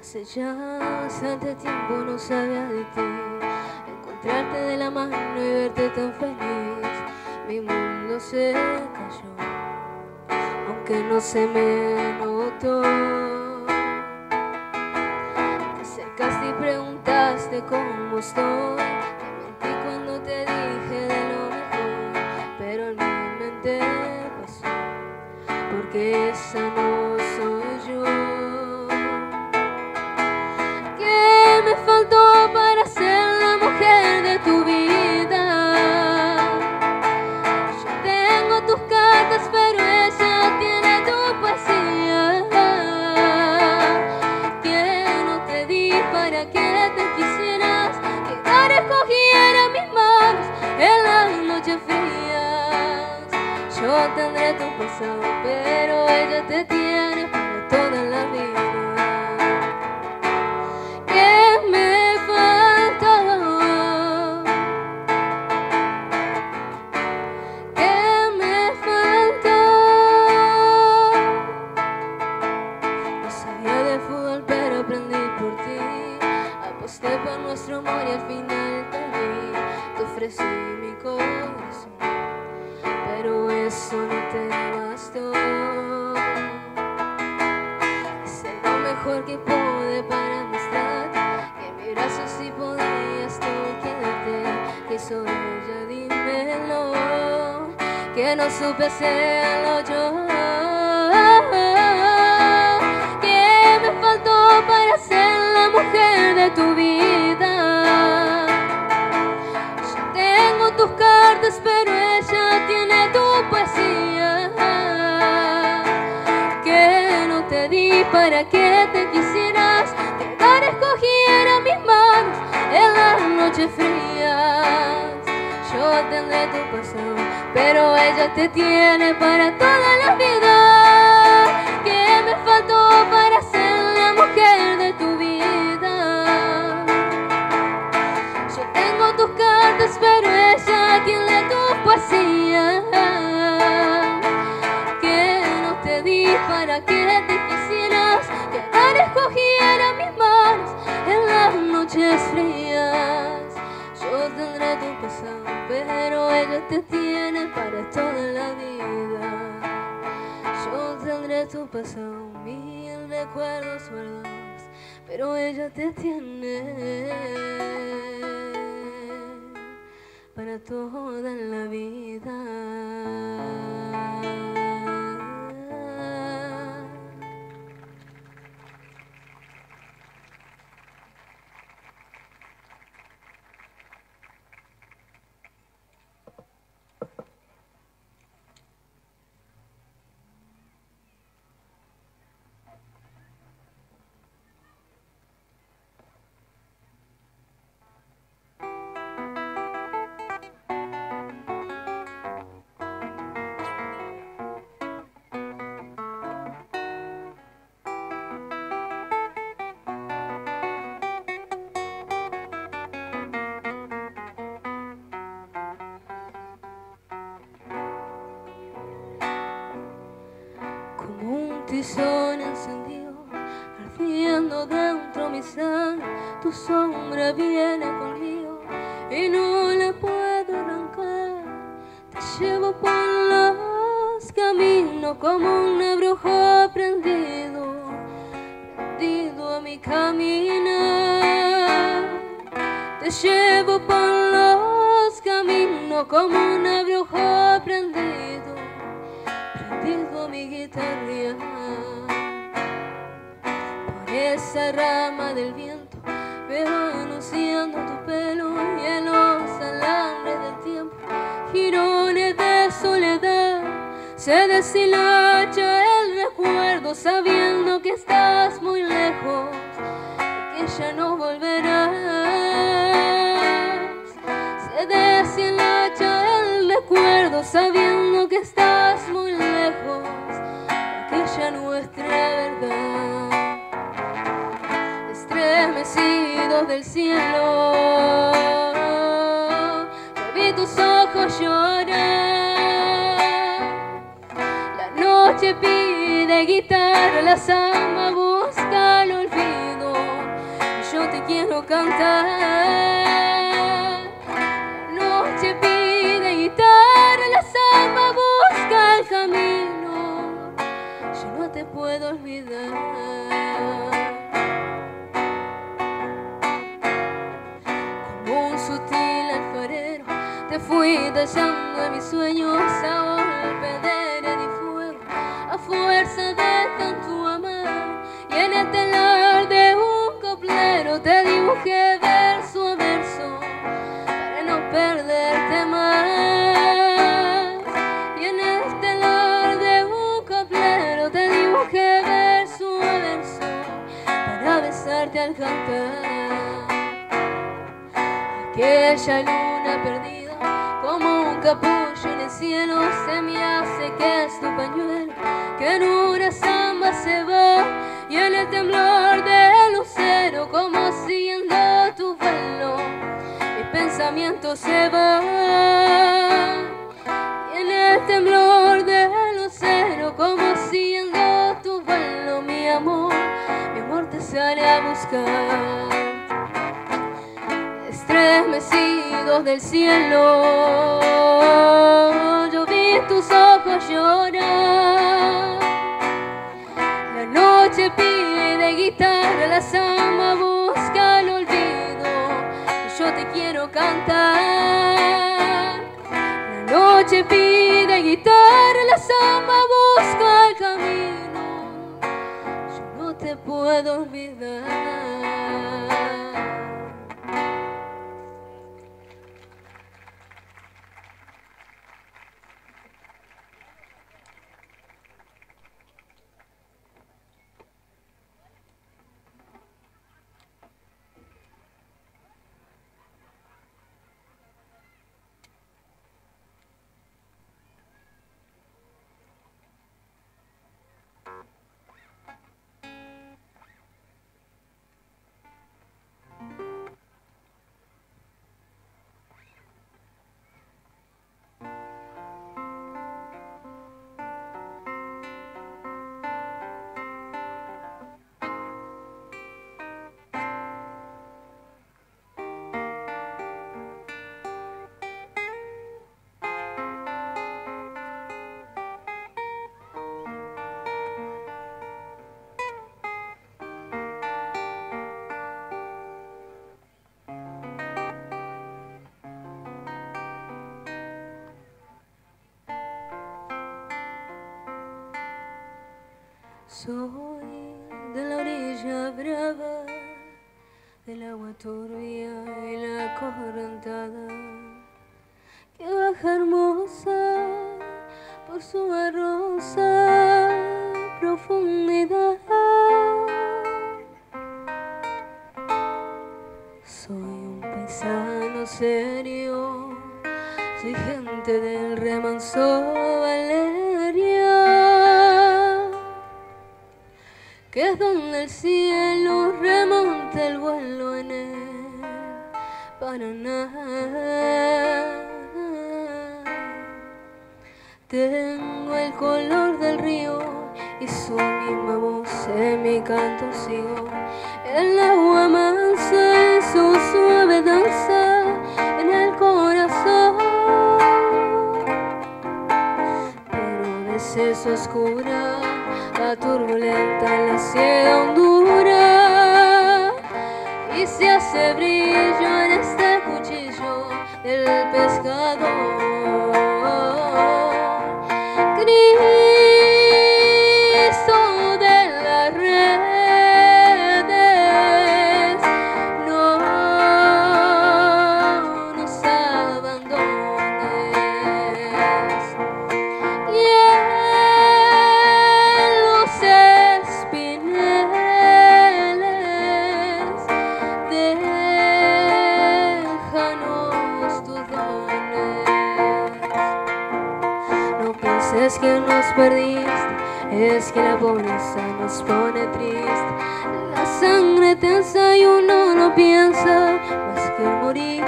Hace ya bastante tiempo no sabía de ti, encontrarte de la mano y verte tan feliz. Mi mundo se cayó, aunque no se me notó. Te acercaste y preguntaste cómo estoy. Te mentí cuando te dije de lo mejor, pero en mi mente pasó, porque esa no soy yo. ¿Qué me faltó para ser la mujer de tu vida? Yo tengo tus cartas, pero ella tiene tu poesía, que no te di para que te quisieras, que ahora escogiera mis manos en las noches frías. Yo tendré tu pasado, pero ella te tiene para toda la vida. Aposté por nuestro amor y al final perdí. Te ofrecí mi corazón, pero eso no te bastó. Hice lo mejor que pude para mostrarte que en mi brazo sí podías tú quedarte. Que soy ella, dímelo, que no supe hacerlo yo. ¿Qué me faltó para ser la mujer de tu vida? Yo tengo tus cartas, pero ella tiene tu poesía, que no te di para que te quisieras, que ahora escogiera mis manos en las noches frías. Yo tendré tu pasado, pero ella te tiene para toda la vida. ¿Qué me faltó para ser la mujer de tu vida? Yo tengo tus cartas, pero ella tiene tu poesía, que no te di para que te quisieras, que ahora escogiera mis manos en las noches frías. Yo tendré tu pasado, pero ella te tiene para toda la vida. Yo tendré tu pasado, mil recuerdos guardados, pero ella te tiene para toda la vida. Tizón encendido, ardiendo dentro mi sangre, tu sombra viene conmigo y no la puedo arrancar. Te llevo por los caminos como un abrujo prendido, prendido a mi caminar. Te llevo por los caminos como un abrujo prendido, prendido a mi guitarra. Por esa rama del viento veo anunciando tu pelo y en los alambres del tiempo, jirones de soledad, se deshilacha el recuerdo sabiendo que estás muy lejos y que ya no volverás. Se deshilacha el recuerdo sabiendo que estás muy lejos de aquella nuestra verdad. Estremecidos del cielo, yo vi tus ojos llorar. La noche pide guitarra, la samba busca el olvido. quiero cantar. La noche pide guitarra, la samba busca el camino. Yo no te puedo olvidar. Como un sutil alfarero te fui tallando en mis sueños a golpe de arena y fuego, a fuerza de tanto amar. Y en el telar de un coplero te dibujé verso a verso para no perderte más. Y en el telar de un coplero te dibujé verso a verso para besarte al cantar. Aquella luna perdida como un capullo en el cielo se me hace que es tu pañuelo, que en una samba se va. Y en el temblor del lucero, como siguiendo tu vuelo, mi pensamiento se va. Y en el temblor del lucero, como siguiendo tu vuelo, mi amor te sale a buscar. Estremecidos del cielo, yo vi tus ojos llorar. La noche pide guitarra, la samba busca el olvido, y yo te quiero cantar. La noche pide guitarra, la samba busca el camino, yo no te puedo olvidar. Soy de la orilla brava, del agua turbia y la correntada, que baja hermosa por su arrosa profundidad. Soy un paisano serio, soy gente del remanso Valeria, que es donde el cielo remonta el vuelo en el Paraná. Tengo el color del río y su misma voz en mi canto sigo. El agua mansa en su suave danza en el corazón, pero a veces oscura, la turbulenta, la ciega hondura, y se hace brillo en este cuchillo del pescador. Cristo de las redes, no nos abandones. Y en los espineles déjanos tus dones. No pienses que nos perdiste, es que la pobreza nos pone triste. La sangre tensa y uno no piensa más que morir.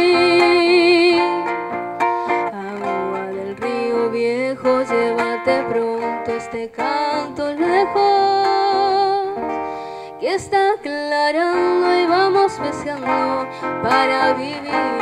Agua del río viejo, llévate pronto este canto lejos, que está aclarando y vamos vamos pescando para vivir.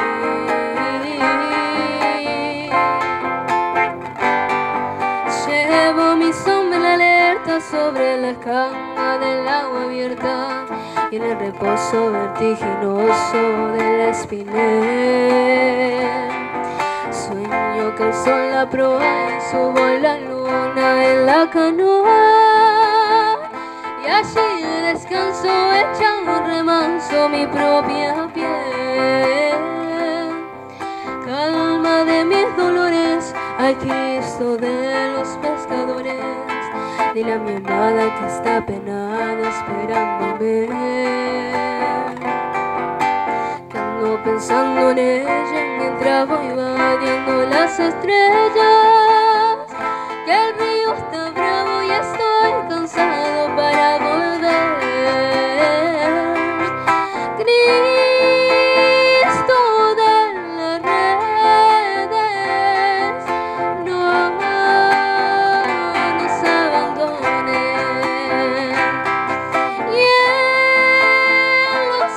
Llevo mi sombra alerta sobre la cama del agua abierta y en el reposo vertiginoso de la espinel. Sueño que el sol la proa y subo la luna en la canoa, y allí descanso hecha un remanso mi propia piel. Calma de mis dolores, ay Cristo de los pescadores, dile a mi amada que está penada esperándome, que ando pensando en ella mientras voy vadeando las estrellas, que el río está bravo y estoy cansado para volver. Cristo de las redes, no nos abandones, y en los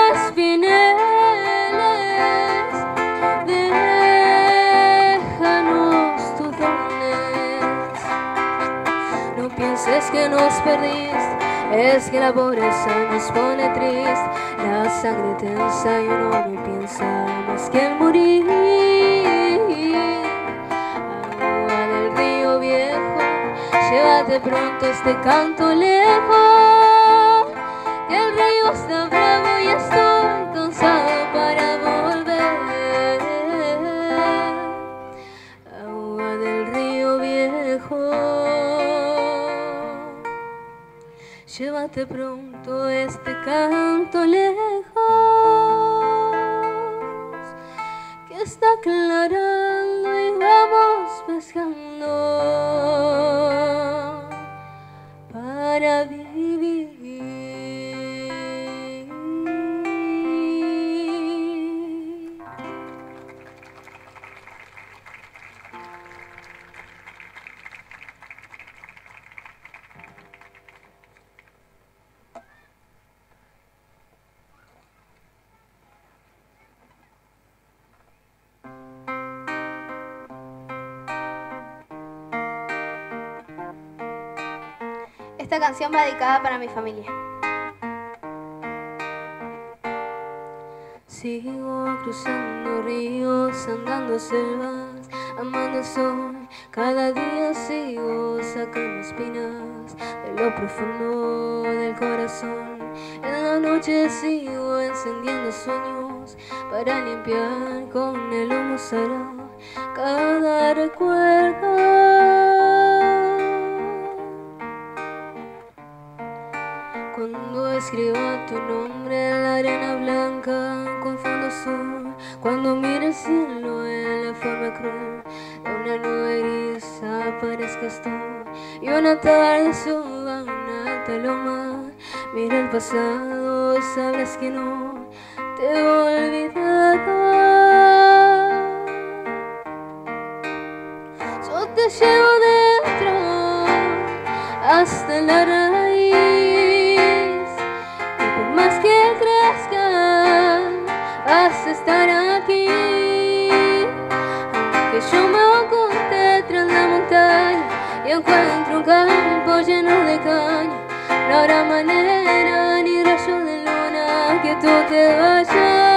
espineles déjanos tus dones. No pienses que nos perdiste, es que la pobreza nos pone triste, la sangre tensa y uno no piensa más que en morir. Agua del río viejo, llévate pronto este canto lejos, que el río está bravo y estoy cansado para volver. Agua del río viejo, llévate pronto este canto lejos, que está aclarando y vamos pescando para vivir. Esta canción va dedicada para mi familia. Sigo cruzando ríos, andando selvas, amando el sol. Cada día sigo sacando espinas de lo profundo del corazón. En la noche sigo encendiendo sueños para limpiar con el humo sagrado cada recuerdo. Cuando escriba tu nombre en la arena blanca con fondo azul, cuando mire el cielo en la forma cruel de una nube gris aparezcas tú, y una tarde suba una alta loma, mira el pasado y sabrás que no te he olvidado. Yo te llevo dentro hasta la raíz, y por más que crezca vas a estar aquí. Aunque yo me oculte tras la montaña y encuentro un campo lleno de caña, no habrá manera ni rayo de luna que tú te vayas.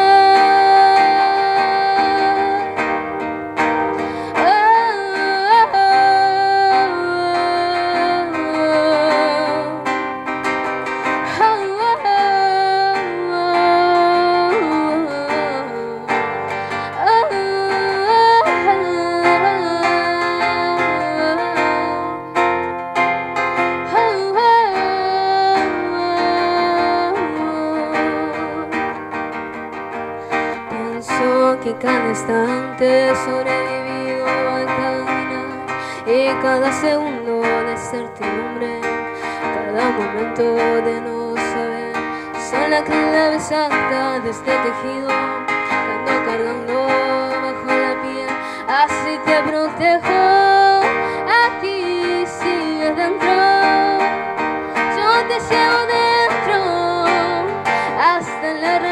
Que cada instante sobrevivido al caminar, y cada segundo de certidumbre, cada momento de no saber, son la clave exacta de este tejido que ando cargando bajo la piel. Así te protejo, aquí sigues dentro, yo te llevo dentro hasta la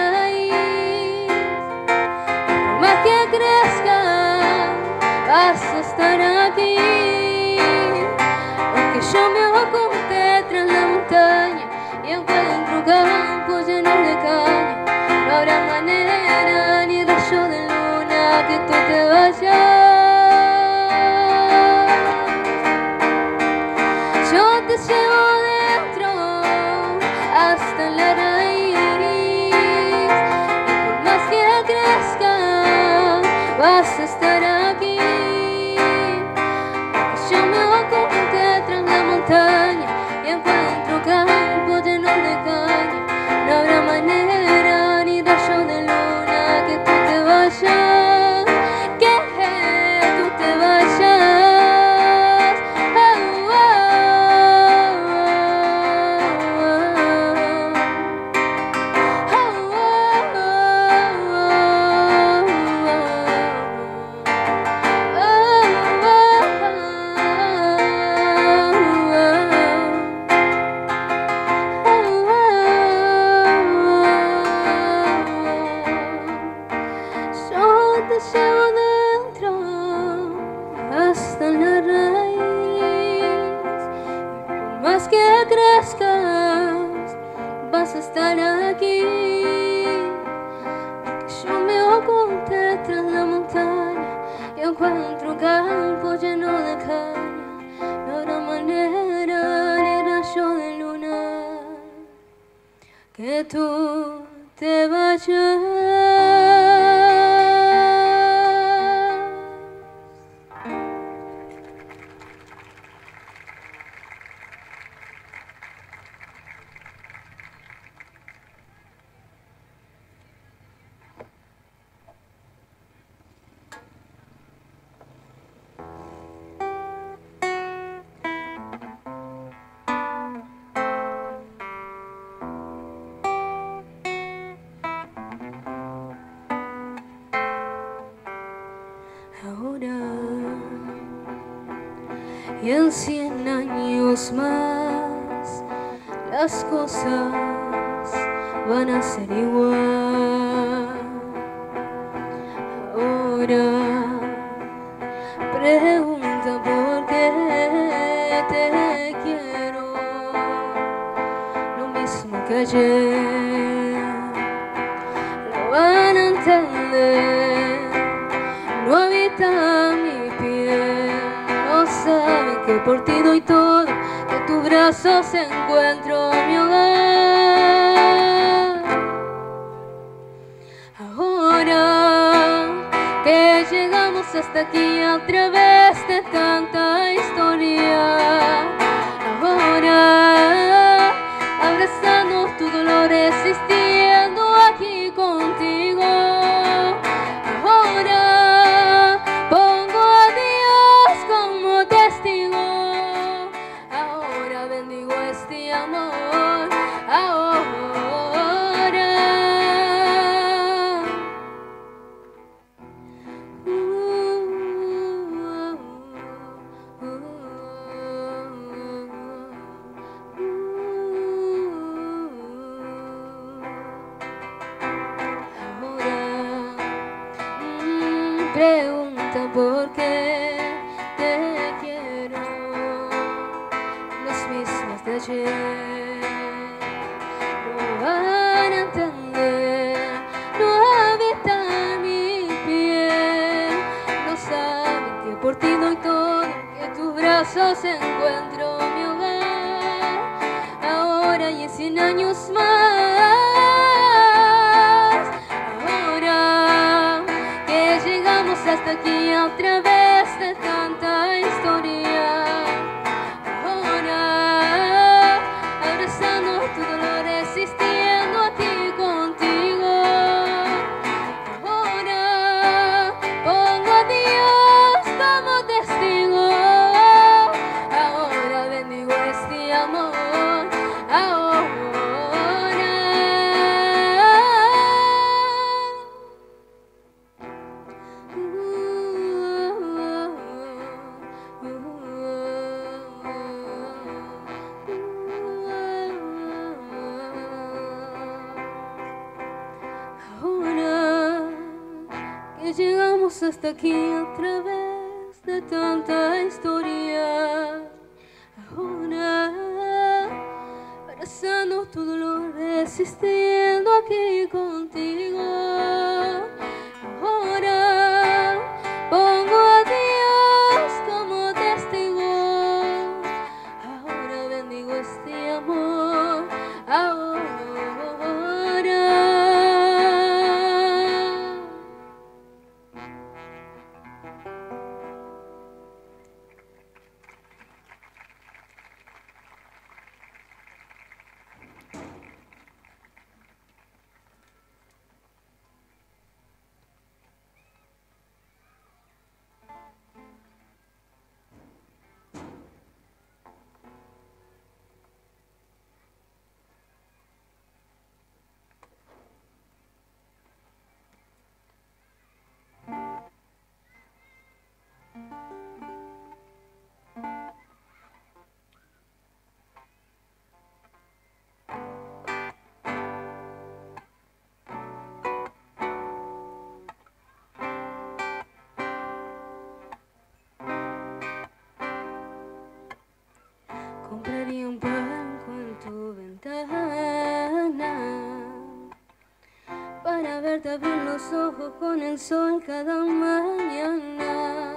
estar aquí. Que yo me oculté tras la montaña y encuentro un campo lleno de caña. No habrá manera ni rayo de luna que tú te vayas. Ahora y en 100 años más las cosas van a ser igual. Ahora pregunta por qué te quiero, lo mismo que ayer. Lo van a entender, no habita mi piel, no saben que por ti doy todo, que en tus brazos encuentro mi hogar. Ahora que llegamos hasta aquí a través de tanta historia, ahora abrazando tu dolor, existiendo aquí contigo. Ahora pongo a Dios como testigo, ahora bendigo este amor. Ahora pregunta por qué te quiero, los mismos de ayer. No van a entender, no habita mi piel, no saben que por ti doy todo, que en tus brazos encuentro mi hogar. Ahora y en 100 años más, hasta aquí a través de tanta historia. Ahora abrazando tu dolor, existiendo aquí contigo. Ahora pongo a Dios como testigo, ahora bendigo este amor. Llegamos hasta aquí a través de tanta historia. Ahora abrazando tu dolor, existiendo aquí contigo. Ahora pongo a Dios como testigo, ahora bendigo este amor. Ahora compraría un banco en tu ventana verte abrir los ojos con el sol cada mañana.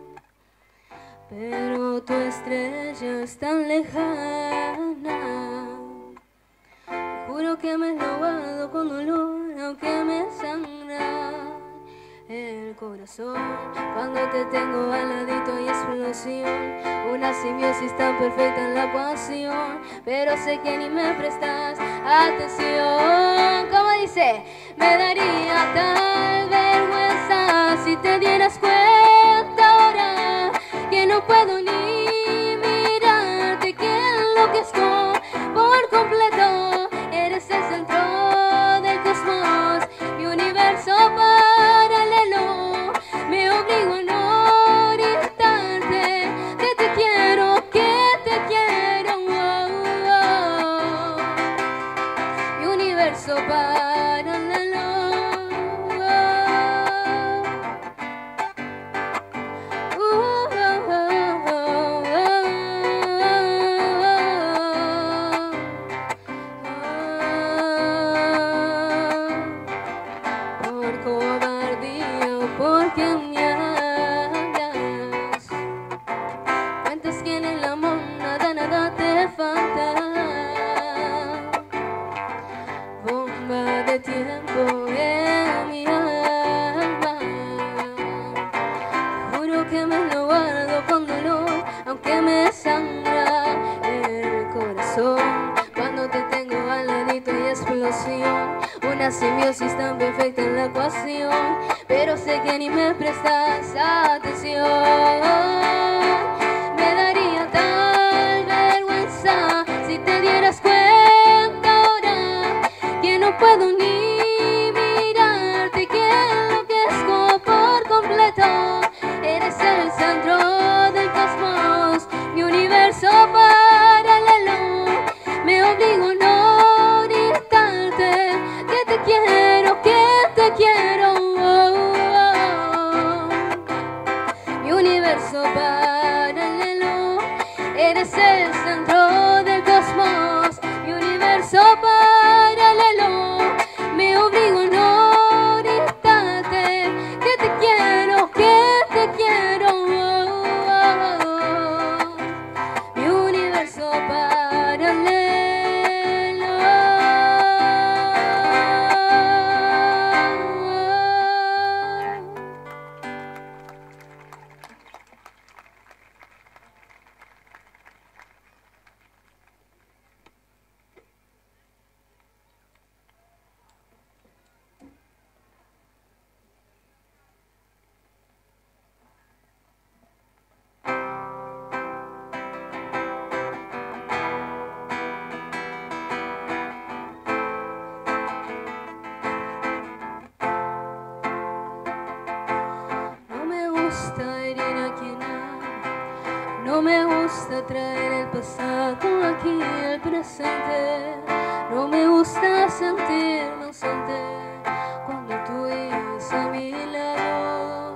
Pero tu estrella es tan lejana. Te juro que me lo guardo con dolor, aunque me sangra el corazón. Cuando te tengo al ladito hay explosión, una simbiosis tan perfecta en la ecuación. Pero sé que ni me prestas atención. ¿Cómo dice? Me daría tal vergüenza si te dieras cuenta ahora que no puedo ni mirarte, que enloquezco por completo. Eres el centro del cosmos, mi universo paralelo. Me obligo a no gritarte que te quiero, mi universo paralelo. Por cobardía o porque me hablas, cuentas que en el amor nada te falta. Bomba de tiempo en mi alma. Juro que me lo guardo con dolor, aunque me sangra el corazón. Cuando te tengo al ladito hay explosión, una simbiosis tan perfecta en la ecuación. Pero sé que ni me prestas atención. Me daría tal vergüenza si te dieras cuenta ahora que no puedo ni mirarte, que enloquezco por completo. Eres el centro del cosmos, mi universo paralelo. Me obligo a no gritarte que te quiero, mi universo paralelo. Eres el centro del cosmos, mi universo paralelo. Me obligo a no gritarte que te quiero, mi universo paralelo. No me gusta herir a quien amo, no me gusta traer el pasado aquí al presente. No me gusta sentirme ausente cuando tú vives a mi lado.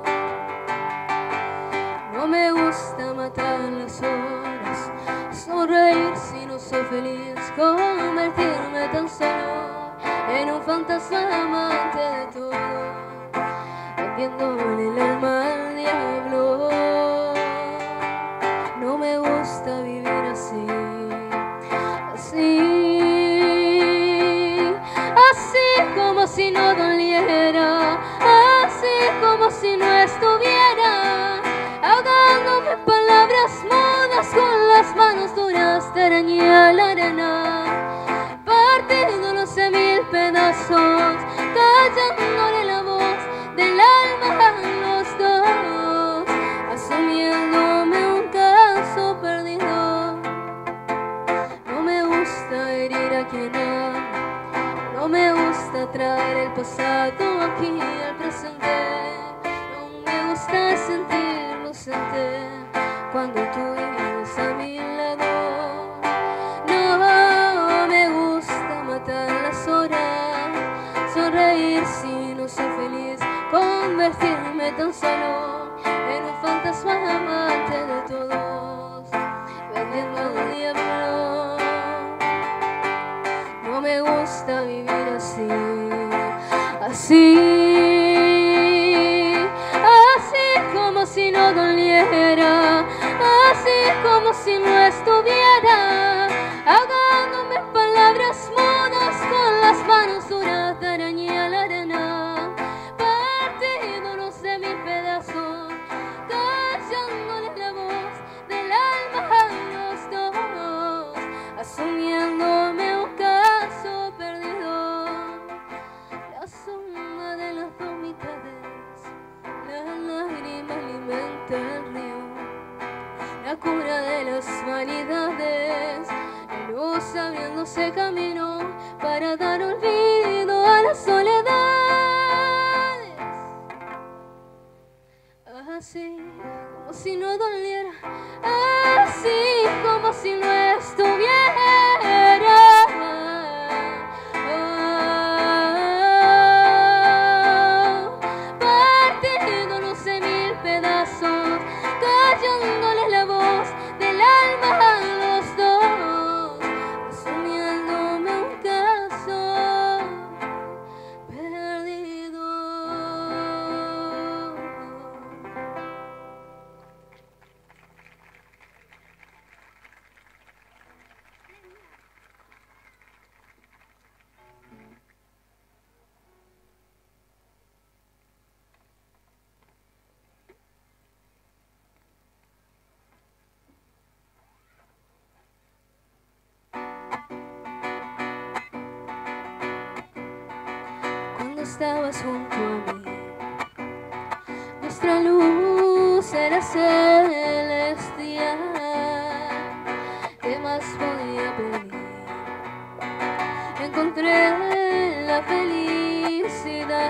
No me gusta matar las horas, sonreír si no soy feliz, convertirme tan solo en un fantasma amante de todo, vendiéndole el alma al diablo. No me gusta vivir así, como si no doliera, así como si no estuviera, ahogándome en palabras mudas con las manos duras de araña la arena, partiéndonos en mil pedazos, callándole la voz del alma a los dos, asumiéndome un caso perdido. No me gusta herir a quien amo, no me gusta traer el pasado aquí al presente. No me gusta sentirme ausente cuando tú vives a mi lado. No me gusta matar las horas, sonreír si no soy feliz, convertirme tan solo en un fantasma amante de todos, vendiendo al diablo. No me gusta vivir así, así como si no doliera, así como si no estuviera, ahogándome en palabras mudas con las manos duras de araña la arena, partiéndonos de mil pedazos, callándole la voz del alma a los dos, asumiéndome un caso perdido. La suma de las dos mitades, la lágrima alimenta el río, la cura de las vanidades, la luz abriéndose camino para dar olvido a las soledades. Así como si no doliera, así como si no estuviera, partiéndonos en mil pedazos, callándole la voz del alma a los dos, asumiéndome un caso perdido. Cuando estabas junto a mí, nuestra luz era celestial. ¿Qué más podía pedir? Encontré la felicidad.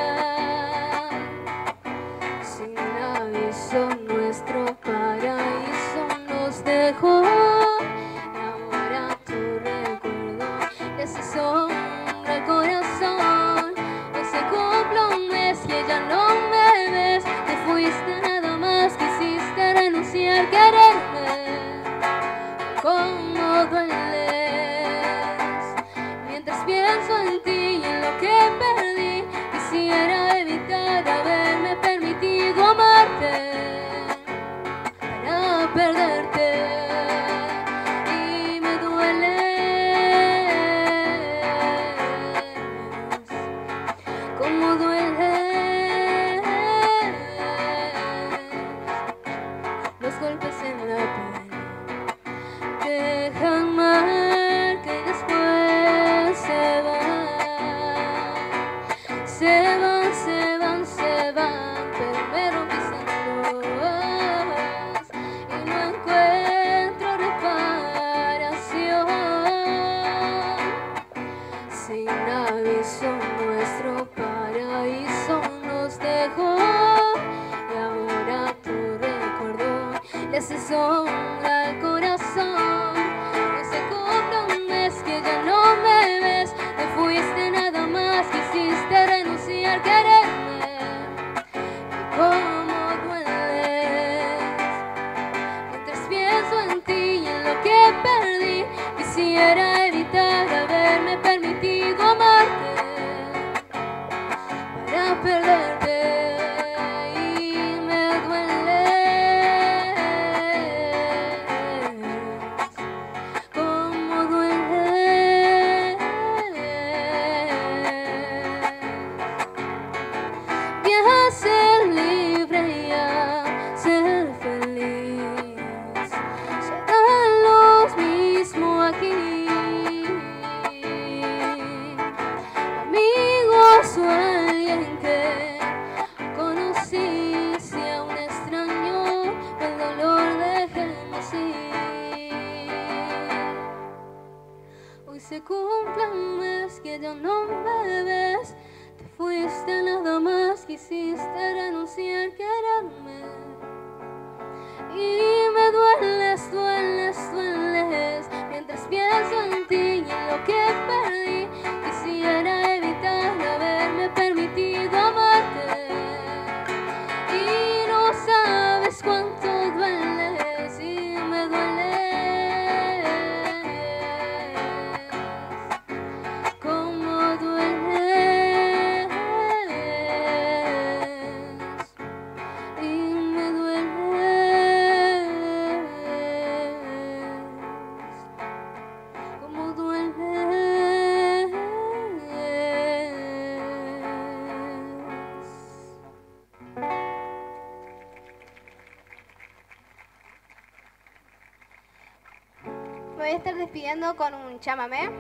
Sin aviso nuestro paraíso nos dejó, y ahora tu recuerdo le hace sombra al corazón. Hoy se cumple un mes que ya no me ves, te fuiste nada más, quisiste renunciar a quererme. Cómo dueles mientras pienso en ti y en lo que perdí. Quisiera evitar haberme permitido amarte para perderte, y me dueles como dueles los golpes en la piel. Dejan marca y después se van, pero me rompiste en dos y no encuentro reparación. Sin aviso nuestro paraíso nos dejó, y ahora tu recuerdo le hace sombra al corazón. Hoy se cumple un mes que ya no me ves, te fuiste nada más, quisiste renunciar a quererme. Y cómo dueles mientras pienso en ti y en lo que perdí. Quisiera evitar haberme permitido amarte para perderte, y me dueles como dueles. Viaja, ser libre y a ser feliz, será lo mismo aquí. Amigos o alguien que conocí, si a un extraño el dolor dejemos ir. Hoy se cumple un mes que ya no me ves, te fuiste nada más, quisiste renunciar a quererme. Y me dueles mientras pienso en ti y en lo que perdí. Quisiera evitar haberme permitido amarte, y no sabes cuánto dueles, y me dueles como dueles. voy a estar despidiendo con un chamamé.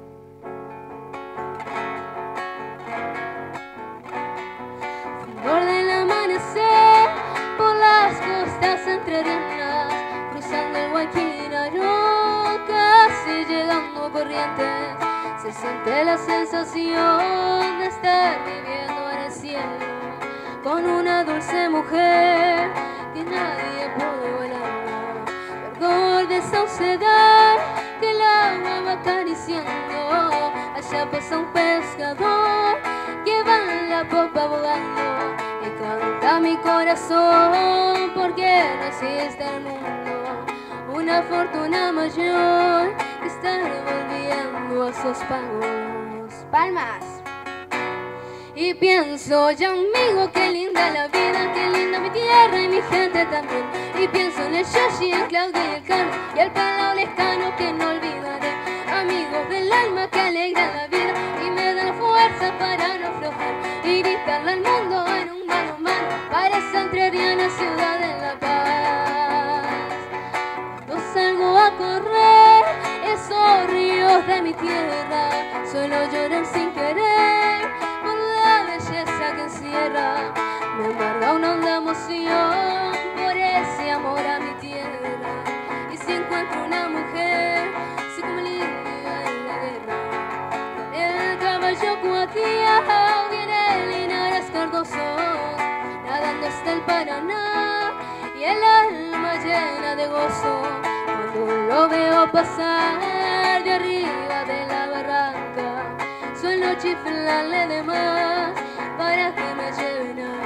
Flor del amanecer por las costas entrerrianas, cruzando el Guayquirayo, casi llegando a Corrientes, se siente la sensación de estar viviendo en el cielo con una dulce mujer que nadie puede igualarla. Vergor de saucedad que el agua va acariciando, allá pasa un pescador que va en la popa bogando y canta mi corazón porque no existe el mundo una fortuna mayor que estar volviendo a sus pagos. Palmas. Y pienso, ya amigo, qué linda la vida, qué linda mi tierra y mi gente también. Y pienso en el Yoshi, en Claudio y el Carlos y el pelao lescano que no olvidaré. Amigos del alma que alegran la vida y me dan la fuerza para no aflojar y gritarle al mundo en un mano a mano para esa entrerriana ciudad de La Paz. Cuando salgo a correr esos ríos de mi tierra, suelo llorar sin querer por la belleza que encierra. Me embarga una honda emoción por ese amor a mi tierra. Y si encuentro una mujer, así como el indio en la guerra, el caballo cuateado viene Linares Cardoso, nadando hasta el Paraná y el alma llena de gozo cuando lo veo pasar de arriba de la barranca. Suelo chiflarle de más para que me lleven a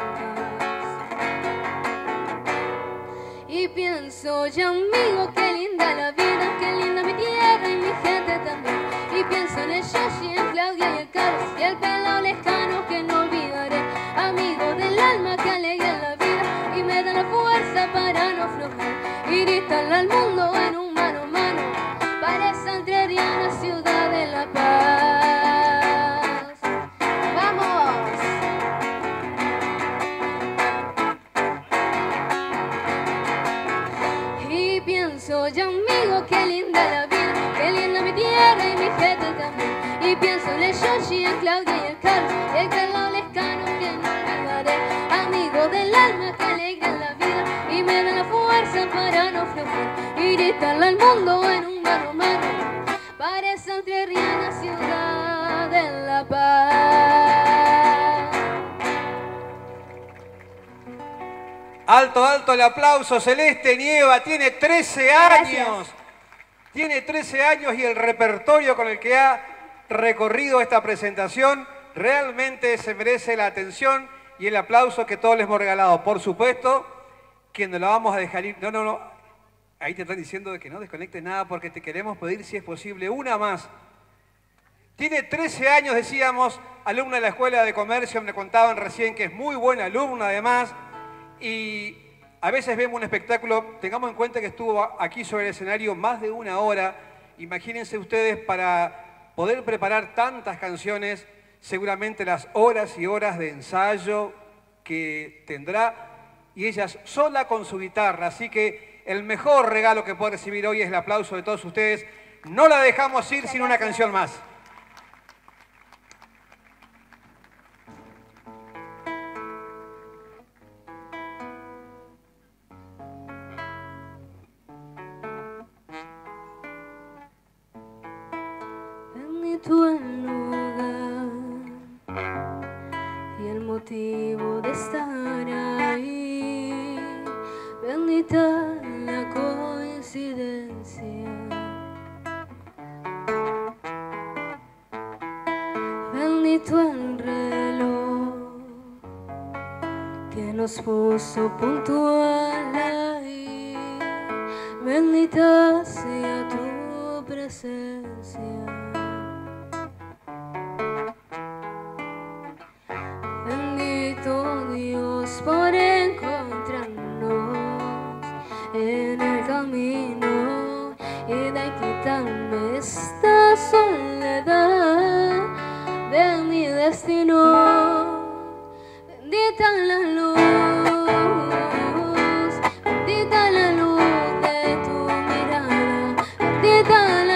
paz. Y pienso, ya amigo, qué linda la vida, qué linda mi tierra y mi gente también. Y pienso en el Yoshi, en Claudia y el Carlos y el pelao lescano que no olvidaré. Amigos del alma que alegran la vida y me dan la fuerza para no aflojar y gritarle al mundo en un mano a mano para esa entrerriana ciudad de La Paz. ¡Vamos! Y pienso, ya amigo, qué linda la vida, qué linda mi tierra y mi gente también. Y pienso en el Yoshi, en Claudia y el Carlos y el pelao lescano que no olvidaré. Amigos del alma que alegran la vida y me dan la fuerza para no aflojar y gritarle al mundo en un mano a mano para esa entrerriana ciudad de La Paz. Alto, alto el aplauso. Celeste Nieva tiene 13 años. Gracias. Tiene 13 años y el repertorio con el que ha recorrido esta presentación realmente se merece la atención y el aplauso que todos les hemos regalado. Por supuesto, que no la vamos a dejar ir. No. Ahí te están diciendo de que no desconectes nada porque te queremos pedir, si es posible, una más. Tiene 13 años, decíamos, alumna de la Escuela de Comercio, me contaban recién que es muy buena alumna además. Y a veces vemos un espectáculo, tengamos en cuenta que estuvo aquí sobre el escenario más de una hora. Imagínense ustedes, para poder preparar tantas canciones, seguramente las horas y horas de ensayo que tendrá, y ella sola con su guitarra. Así que el mejor regalo que puede recibir hoy es el aplauso de todos ustedes. No la dejamos ir sin una canción más. Bendito el lugar y el motivo de estar ahí, bendita la coincidencia, bendito el reloj que nos puso puntual ahí, bendita sea tu presencia. Bendito Dios por encontrarnos en el camino y de quitarme esta soledad de mi destino. Bendita la luz de tu mirada, bendita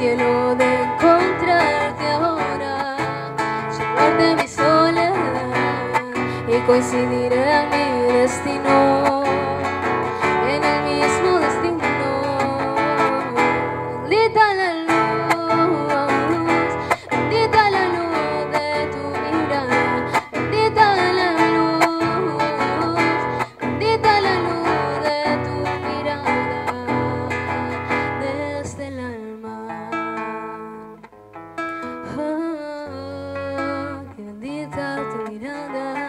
cielo de encontrarte ahora, llevarte mi soledad y coincidir en mi destino, en el mismo destino. Bendita la luz, bendita la luz de tu mirada, bendita la luz, bendita la luz de tu mirada, desde el alma. Oh, qué bendita tu mirada.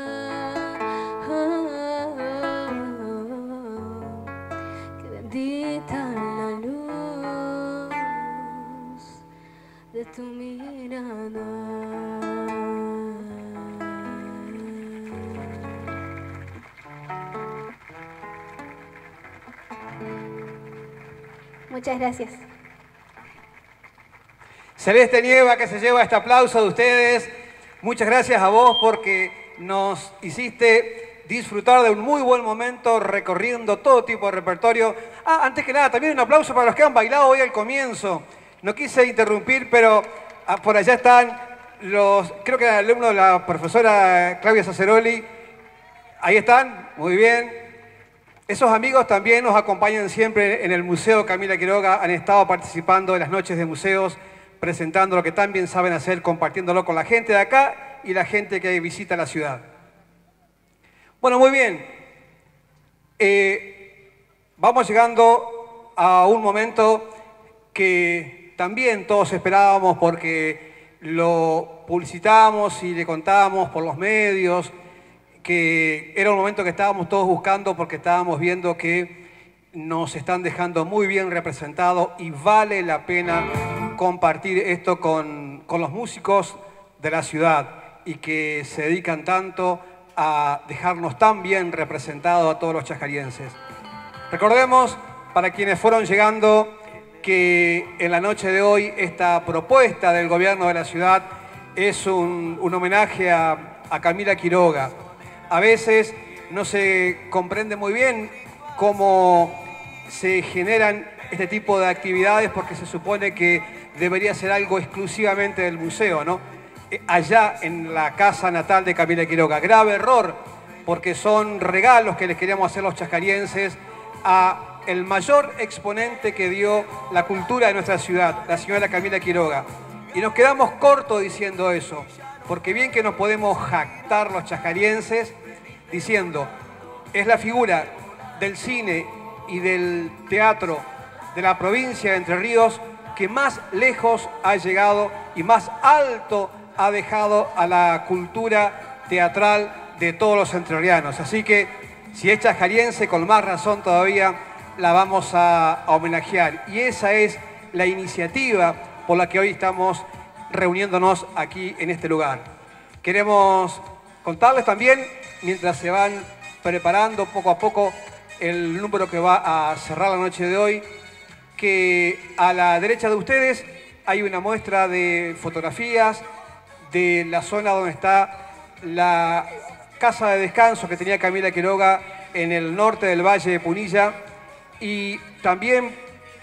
Qué bendita la luz de tu mirada. Muchas gracias. Celeste Nieva, que se lleva este aplauso de ustedes. Muchas gracias a vos porque nos hiciste disfrutar de un muy buen momento recorriendo todo tipo de repertorio. Antes que nada, también un aplauso para los que han bailado hoy al comienzo. No quise interrumpir, pero por allá están los, creo que el alumno de la profesora Claudia Saceroli. Ahí están, muy bien. Esos amigos también nos acompañan siempre en el Museo Camila Quiroga. Han estado participando en las noches de museos, presentando lo que tan bien saben hacer, compartiéndolo con la gente de acá y la gente que visita la ciudad. Bueno, muy bien. Vamos llegando a un momento que también todos esperábamos porque lo publicitábamos y le contábamos por los medios, que era un momento que estábamos todos buscando porque estábamos viendo que nos están dejando muy bien representados y vale la pena compartir esto con los músicos de la ciudad y que se dedican tanto a dejarnos tan bien representados a todos los chascarienses. Recordemos, para quienes fueron llegando, que en la noche de hoy esta propuesta del gobierno de la ciudad es un homenaje a Camila Quiroga. A veces no se comprende muy bien cómo se generan este tipo de actividades porque se supone que debería ser algo exclusivamente del museo, ¿no? Allá en la casa natal de Camila Quiroga. Grave error, porque son regalos que les queríamos hacer los chascarienses a el mayor exponente que dio la cultura de nuestra ciudad, la señora Camila Quiroga. Y nos quedamos cortos diciendo eso, porque bien que nos podemos jactar los chascarienses diciendo, es la figura del cine y del teatro de la provincia de Entre Ríos que más lejos ha llegado y más alto ha dejado a la cultura teatral de todos los entrerrianos. Así que, si es chascariense, con más razón todavía la vamos a homenajear. Y esa es la iniciativa por la que hoy estamos reuniéndonos aquí en este lugar. Queremos contarles también, mientras se van preparando poco a poco el número que va a cerrar la noche de hoy, que a la derecha de ustedes hay una muestra de fotografías de la zona donde está la casa de descanso que tenía Camila Quiroga en el norte del Valle de Punilla, y también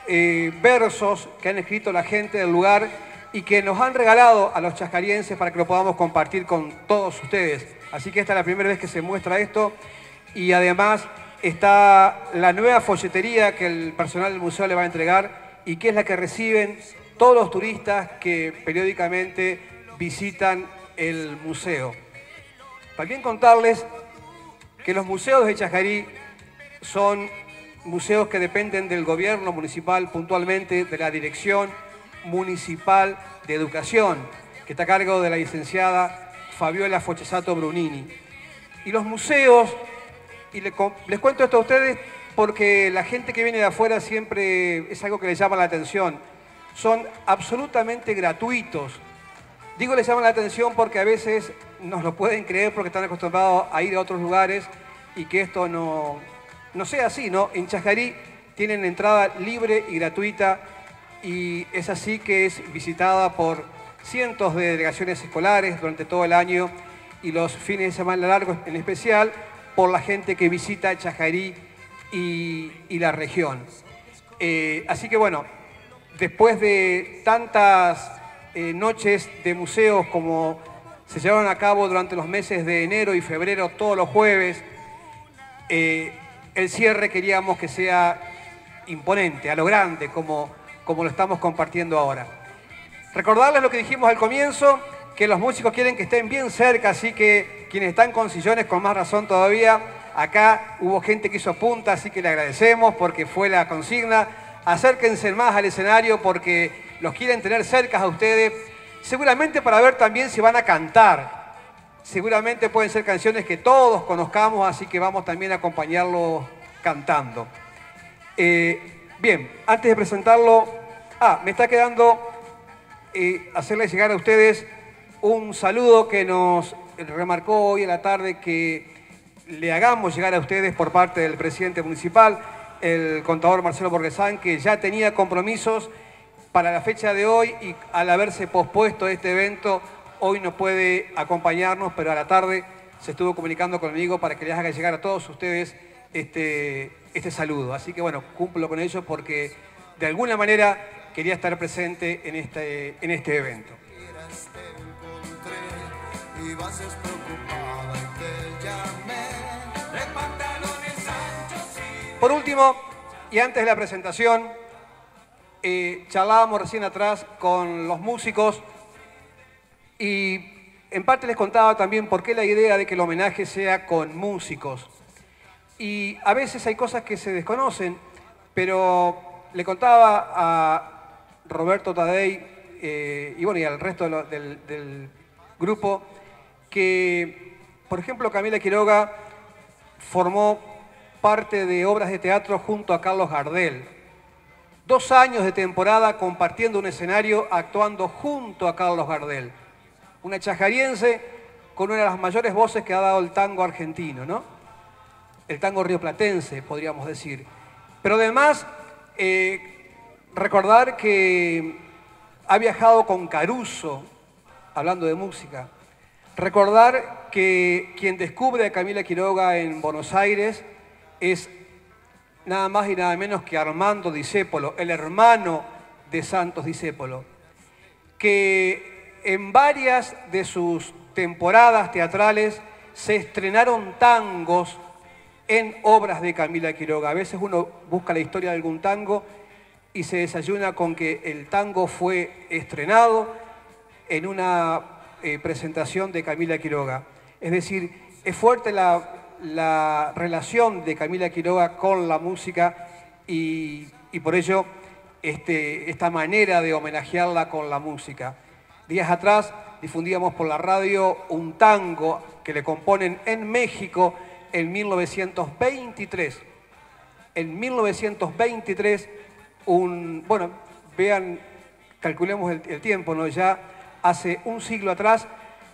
versos que han escrito la gente del lugar y que nos han regalado a los chascarienses para que lo podamos compartir con todos ustedes. Así que esta es la primera vez que se muestra esto, y además está la nueva folletería que el personal del museo le va a entregar y que es la que reciben todos los turistas que periódicamente visitan el museo. También contarles que los museos de Chascarí son museos que dependen del gobierno municipal, puntualmente de la Dirección Municipal de Educación, que está a cargo de la licenciada Fabiola Fochesato Brunini. Y los museos, y les cuento esto a ustedes porque la gente que viene de afuera siempre es algo que les llama la atención, son absolutamente gratuitos. Digo les llama la atención porque a veces nos lo pueden creer porque están acostumbrados a ir a otros lugares y que esto no sea así, ¿no? En Chascarí tienen entrada libre y gratuita, y es así que es visitada por cientos de delegaciones escolares durante todo el año y los fines de semana largos en especial por la gente que visita Chascarí y la región. Así que bueno, después de tantas noches de museos como se llevaron a cabo durante los meses de enero y febrero, todos los jueves, el cierre queríamos que sea imponente, a lo grande, como lo estamos compartiendo ahora. Recordarles lo que dijimos al comienzo, que los músicos quieren que estén bien cerca, así que quienes están con sillones, con más razón todavía, acá hubo gente que hizo punta, así que le agradecemos porque fue la consigna. Acérquense más al escenario porque los quieren tener cerca a ustedes, seguramente para ver también si van a cantar. Seguramente pueden ser canciones que todos conozcamos, así que vamos también a acompañarlos cantando. Bien, antes de presentarlo, me está quedando hacerles llegar a ustedes un saludo que nos remarcó hoy en la tarde que le hagamos llegar a ustedes por parte del presidente municipal, el contador Marcelo Borgesán, que ya tenía compromisos para la fecha de hoy y al haberse pospuesto este evento, hoy no puede acompañarnos, pero a la tarde se estuvo comunicando conmigo para que les haga llegar a todos ustedes este saludo. Así que bueno, cumplo con ello porque de alguna manera quería estar presente en este evento. Por último, y antes de la presentación, charlábamos recién atrás con los músicos y en parte les contaba también por qué la idea de que el homenaje sea con músicos. Y a veces hay cosas que se desconocen, pero le contaba a Roberto Tadei y bueno, y al resto del grupo que, por ejemplo, Camila Quiroga formó parte de obras de teatro junto a Carlos Gardel. 2 años de temporada compartiendo un escenario, actuando junto a Carlos Gardel. Una chajariense con una de las mayores voces que ha dado el tango argentino, ¿no? El tango rioplatense, podríamos decir. Pero además, recordar que ha viajado con Caruso, hablando de música. Recordar que quien descubre a Camila Quiroga en Buenos Aires es nada más y nada menos que Armando Discépolo, el hermano de Santos Discépolo, que en varias de sus temporadas teatrales se estrenaron tangos en obras de Camila Quiroga. A veces uno busca la historia de algún tango y se desayuna con que el tango fue estrenado en una presentación de Camila Quiroga. Es decir, es fuerte la relación de Camila Quiroga con la música y por ello esta manera de homenajearla con la música. Días atrás difundíamos por la radio un tango que le componen en México en 1923. En 1923, bueno, vean, calculemos el tiempo, ¿no? Ya hace un siglo atrás,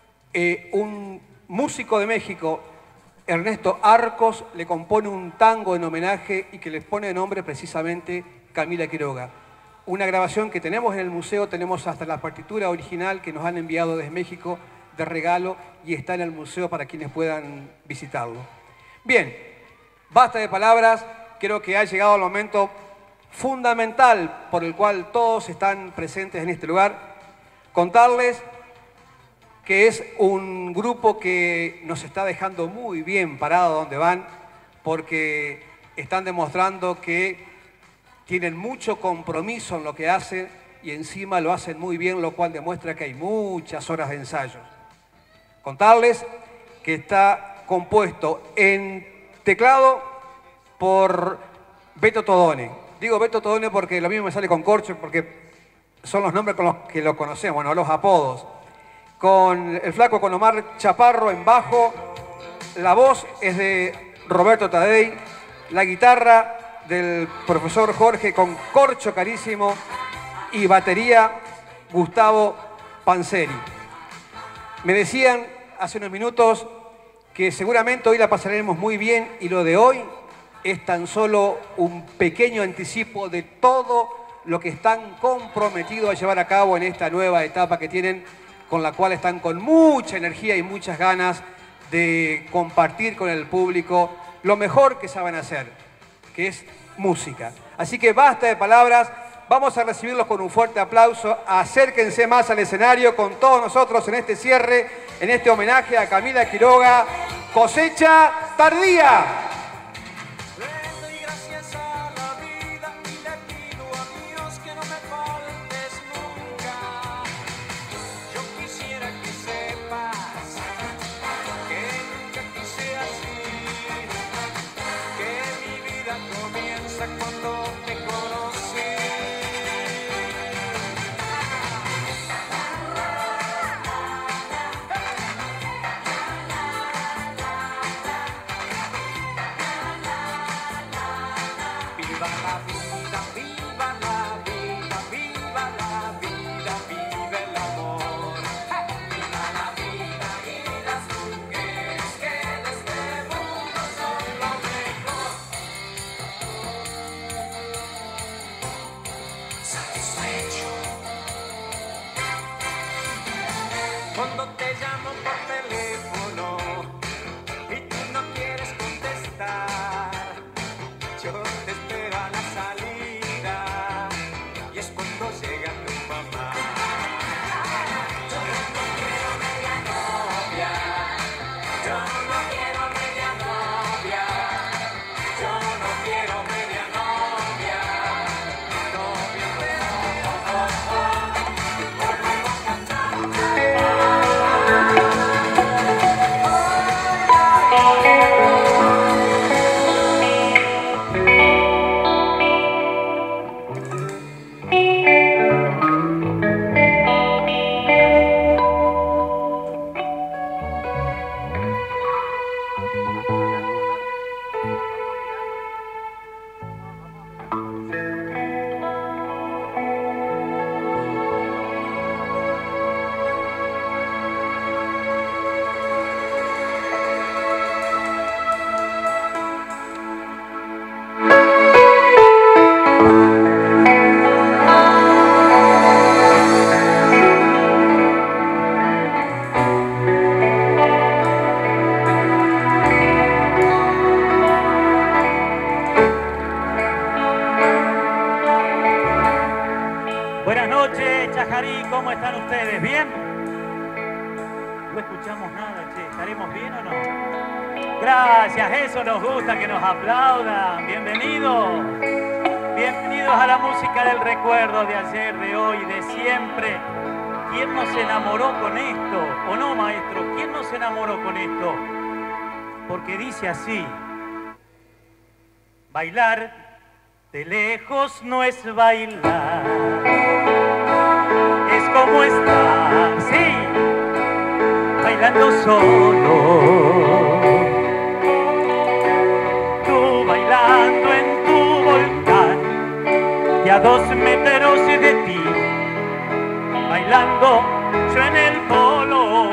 un músico de México, Ernesto Arcos, le compone un tango en homenaje y que les pone de nombre precisamente Camila Quiroga. Una grabación que tenemos en el museo, tenemos hasta la partitura original que nos han enviado desde México de regalo y está en el museo para quienes puedan visitarlo. Bien, basta de palabras, creo que ha llegado el momento fundamental por el cual todos están presentes en este lugar. Contarles que es un grupo que nos está dejando muy bien parado donde van, porque están demostrando que tienen mucho compromiso en lo que hacen y encima lo hacen muy bien, lo cual demuestra que hay muchas horas de ensayos. Contarles que está compuesto en teclado por Beto Todone. Digo Beto Todone porque lo mismo me sale con corcho, porque son los nombres con los que lo conocemos, bueno, los apodos. Con el flaco con Omar Chaparro en bajo, la voz es de Roberto Tadei, la guitarra del profesor Jorge con corcho carísimo y batería Gustavo Panzeri. Me decían hace unos minutos que seguramente hoy la pasaremos muy bien y lo de hoy es tan solo un pequeño anticipo de todo lo que están comprometidos a llevar a cabo en esta nueva etapa que tienen, con la cual están con mucha energía y muchas ganas de compartir con el público lo mejor que saben hacer, que es música. Así que basta de palabras, Vamos a recibirlos con un fuerte aplauso. Acérquense más al escenario con todos nosotros en este cierre, en este homenaje a Camila Quiroga. Cosecha tardía. Cuando te llamo por teléfono y tú no quieres contestar, yo te espero a la salida y es cuando llega tu mamá. Yo no quiero media novia, yo no quiero media novia, yo no quiero media novia, novia, Buenas noches, Chajarí, ¿cómo están ustedes? ¿Bien? No escuchamos nada, che. ¿Estaremos bien o no? Gracias, eso nos gusta, que nos aplaudan. Bienvenidos. Bienvenidos a la música del recuerdo de ayer, de hoy, de siempre. ¿Quién nos enamoró con esto? ¿O no, maestro? ¿Quién nos enamoró con esto? Porque dice así: bailar de lejos no es bailar, es como estar, sí, bailando solo. Tú bailando en tu volcán y a 2 metros de ti, bailando yo en el polo.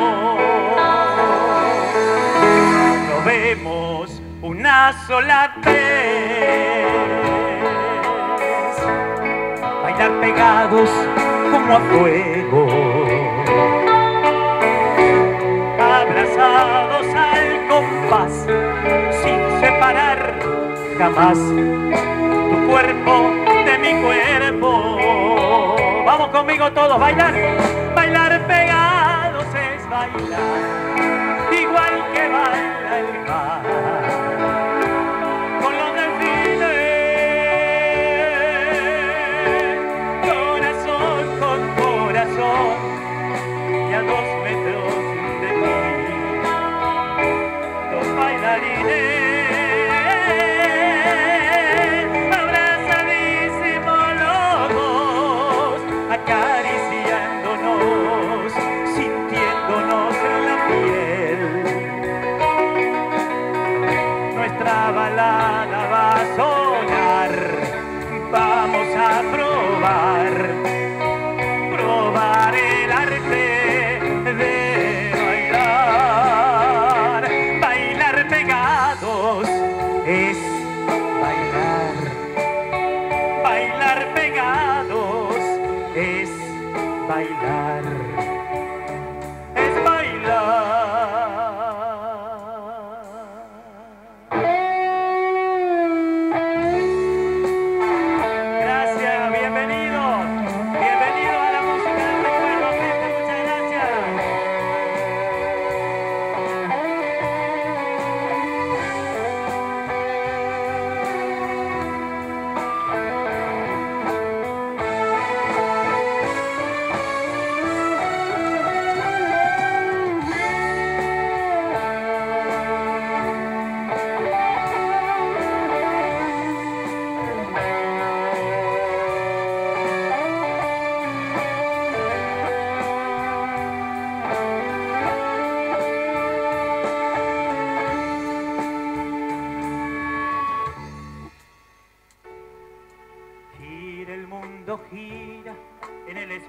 Lo vemos una sola vez, bailar pegados como a fuego, abrazados al compás, sin separar jamás tu cuerpo de mi cuerpo. Vamos conmigo todos, bailar, bailar pegados es bailar, igual que baila el mar con los delfines, corazón con corazón, y a 2 metros de ti, los bailarines abrazadísimos los dos, acariciándonos, sintiéndonos en la piel. Nuestra balada va a sonar, vamos a probar el arte de bailar. Bailar pegados es bailar, bailar pegados es bailar, es bailar. Gracias, bienvenido.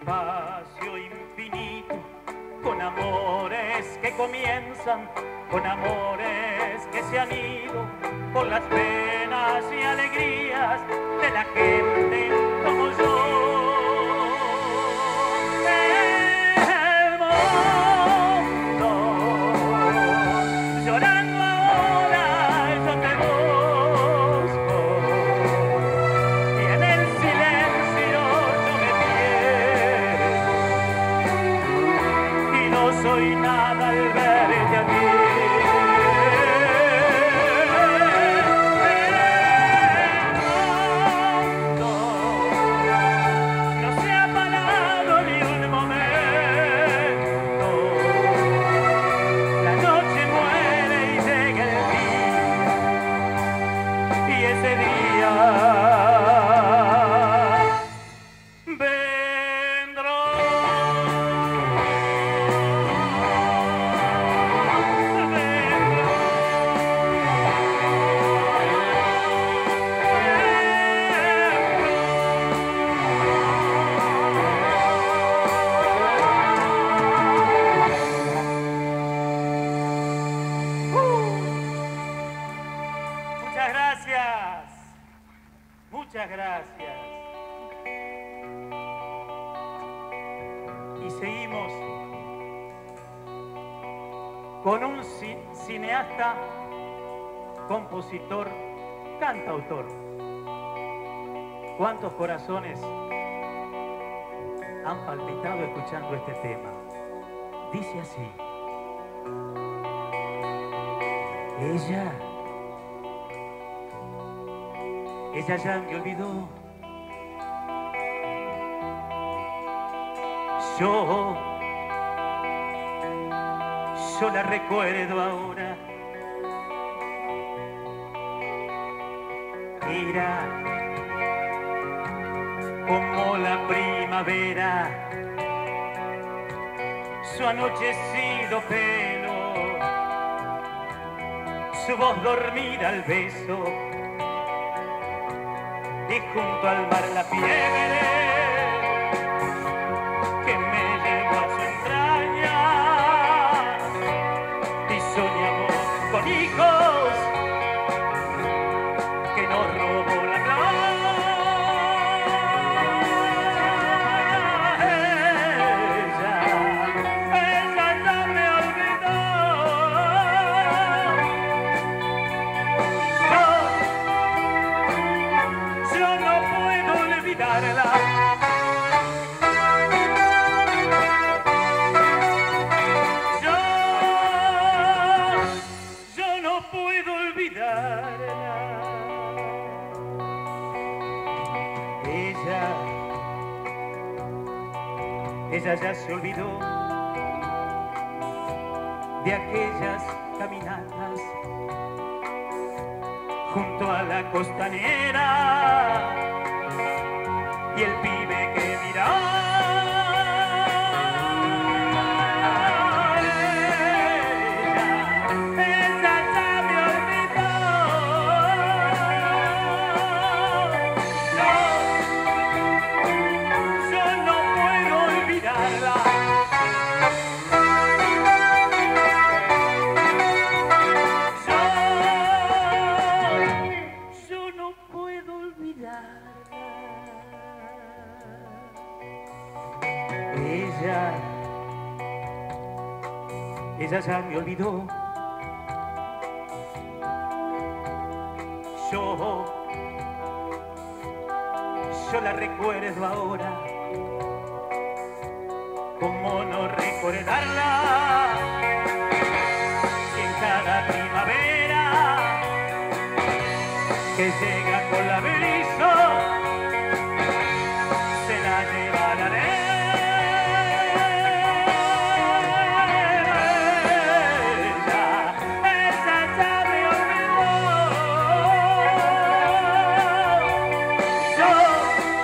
espacio infinito, con amores que comienzan, con amores que se han ido, con las penas y alegrías de la gente como yo. El mundo, llorando ahora yo te busco, y en el silencio yo me pierdo, y no soy nada al verte a ti. Muchas gracias. Y seguimos con un cineasta, compositor, cantautor. ¿Cuántos corazones han palpitado escuchando este tema? Dice así. Ella ya me olvidó. Yo la recuerdo ahora. Era como la primavera, su anochecido pelo, su voz dormida al beso, y junto al mar la fiebre que me llevó a su entraña, y soñamos con hijos que nos robó la playa. Ella ya me olvidó. Yo no puedo olvidarla. Yo no puedo olvidarla. Ella ya se olvidó de aquellas caminatas junto a la costanera, y el pibe que miraba. Ella ya me olvidó. Yo no puedo olvidarla. Yo no puedo olvidarla. Ella ya me olvidó. Yo la recuerdo ahora. ¿Cómo no recordarla? Si en cada primavera que llega con la brisa se la lleva la arena. Ella ya me olvidó.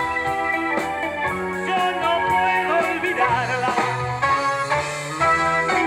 Yo no puedo olvidarla.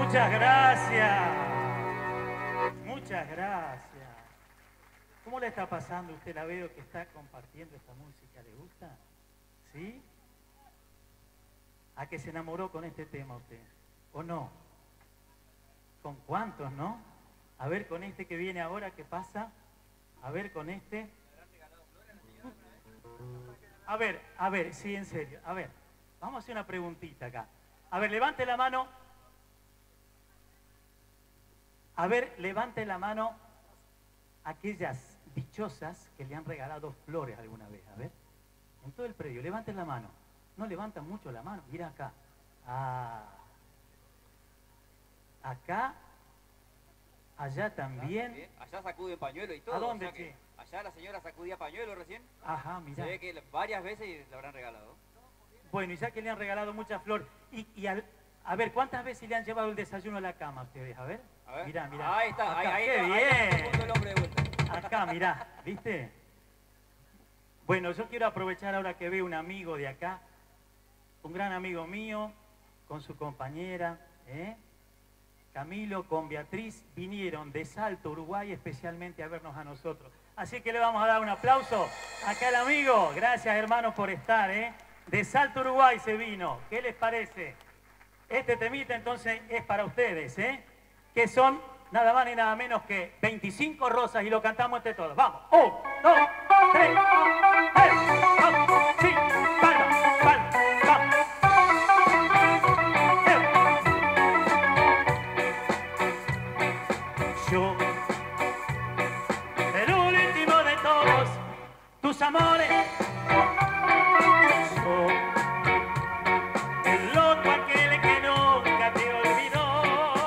Muchas gracias. Muchas gracias. ¿Cómo le está pasando? Usted la veo que está compartiendo esta música. ¿Le gusta? ¿Sí? ¿A que se enamoró con este tema usted? ¿O no? ¿Con cuántos, no? A ver, con este que viene ahora, ¿qué pasa? A ver, con este. A ver, sí, en serio. A ver, vamos a hacer una preguntita acá. A ver, levante la mano. A ver, levante la mano aquellas dichosas que le han regalado flores alguna vez. A ver, en todo el predio, levanten la mano. No levantan mucho la mano. Mira acá. Ah. Acá. Allá también. Allá sacude pañuelo y todo. ¿A dónde, o sea que allá la señora sacudía pañuelo recién. Ajá, mira. Se ve que varias veces le habrán regalado. Bueno, y ya que le han regalado muchas flores. A ver, ¿cuántas veces le han llevado el desayuno a la cama a ustedes? A ver. Mirá, mirá. Ahí está, acá, ahí qué está, bien. ahí está el hombre de vuelta. Acá, mirá, ¿viste? Bueno, yo quiero aprovechar ahora que veo un amigo de acá, un gran amigo mío, con su compañera, Camilo, con Beatriz, vinieron de Salto, Uruguay, especialmente a vernos a nosotros. Así que le vamos a dar un aplauso acá al amigo. Gracias, hermanos, por estar, De Salto, Uruguay se vino. ¿Qué les parece? Este temita, entonces, es para ustedes, que son nada más ni nada menos que 25 rosas y lo cantamos entre todos. Vamos. 1, 2, 3, vamos. Sí, palma, palma, vamos. Yo, el último de todos tus amores, yo, el loco aquel que nunca te olvidó.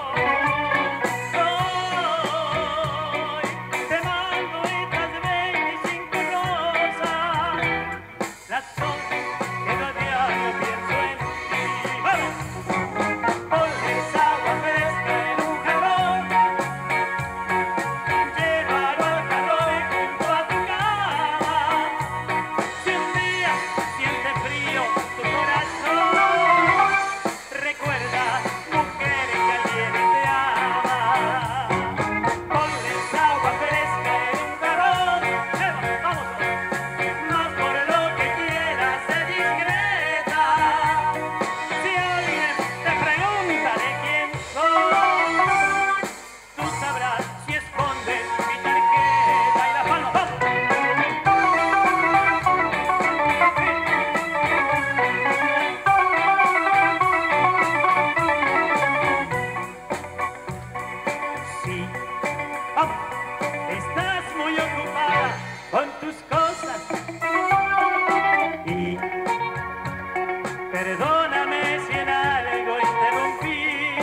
Hoy te mando estas 25 rosas, las son que no diario pienso en ti. ¡Vamos! Ponles agua fresca en un jarrón, llévalo al jarrón junto a tu cama. Si un día siente frío tu corazón, recuerda, mujer, que alguien te ama. Ponles agua fresca en un jarrón, vamos, más por lo que quieras, sé discreta. Si alguien te pregunta de quién soy, tú sabrás si escondes mi tarjeta y la palma, vamos. Sí, vamos. Estás muy ocupada con tus cosas y perdóname si en algo interrumpí.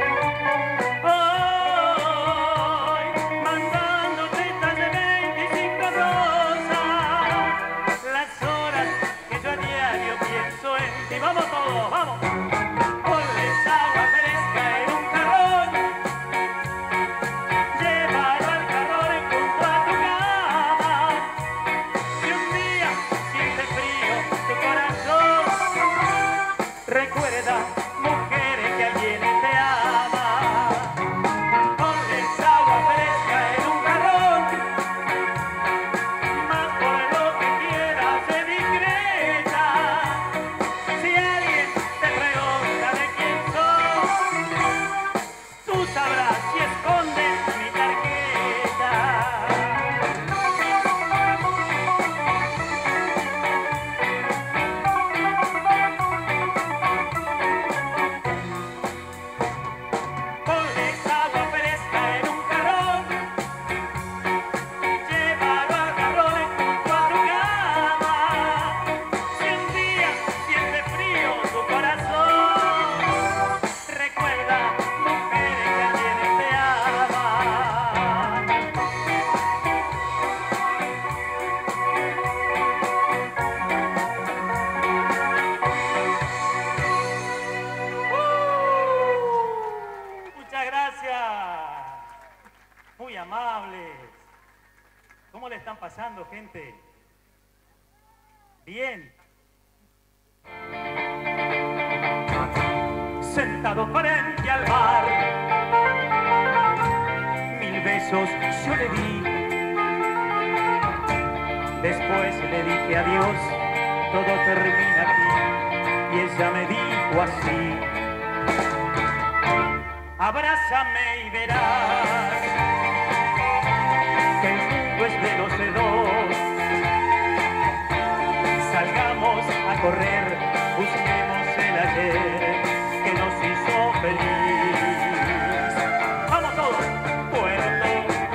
Hoy mandándote estas 25 rosas, las horas que yo a diario pienso en ti. Vamos todos, vamos. Ponles agua fresca en un jarrón, llévalo al jarrón junto a tu cama. Si un día siente frío tu corazón, recuerda, mujer, que alguien te ama. Ponles agua fresca en un jarrón, más por lo que quieras, sé discreta. Si alguien te pregunta de quién sos, tú sabrás si escondes mi tarjeta. Ponles agua fresca en un jarrón, llévalo al jarrón junto a tu cama. Si un día siente frío tu corazón, recuerda, mujer, que alguien te ama. Muchas gracias. Muy amables. ¿Cómo le están pasando, gente? Bien. sentado frente al mar. 1000 besos yo le di, después le dije adiós, todo termina aquí. Y ella me dijo así: abrázame y verás que el mundo es de los dos. Salgamos a correr, busquemos el ayer que nos hizo feliz. ¡Vamos todos! Puerto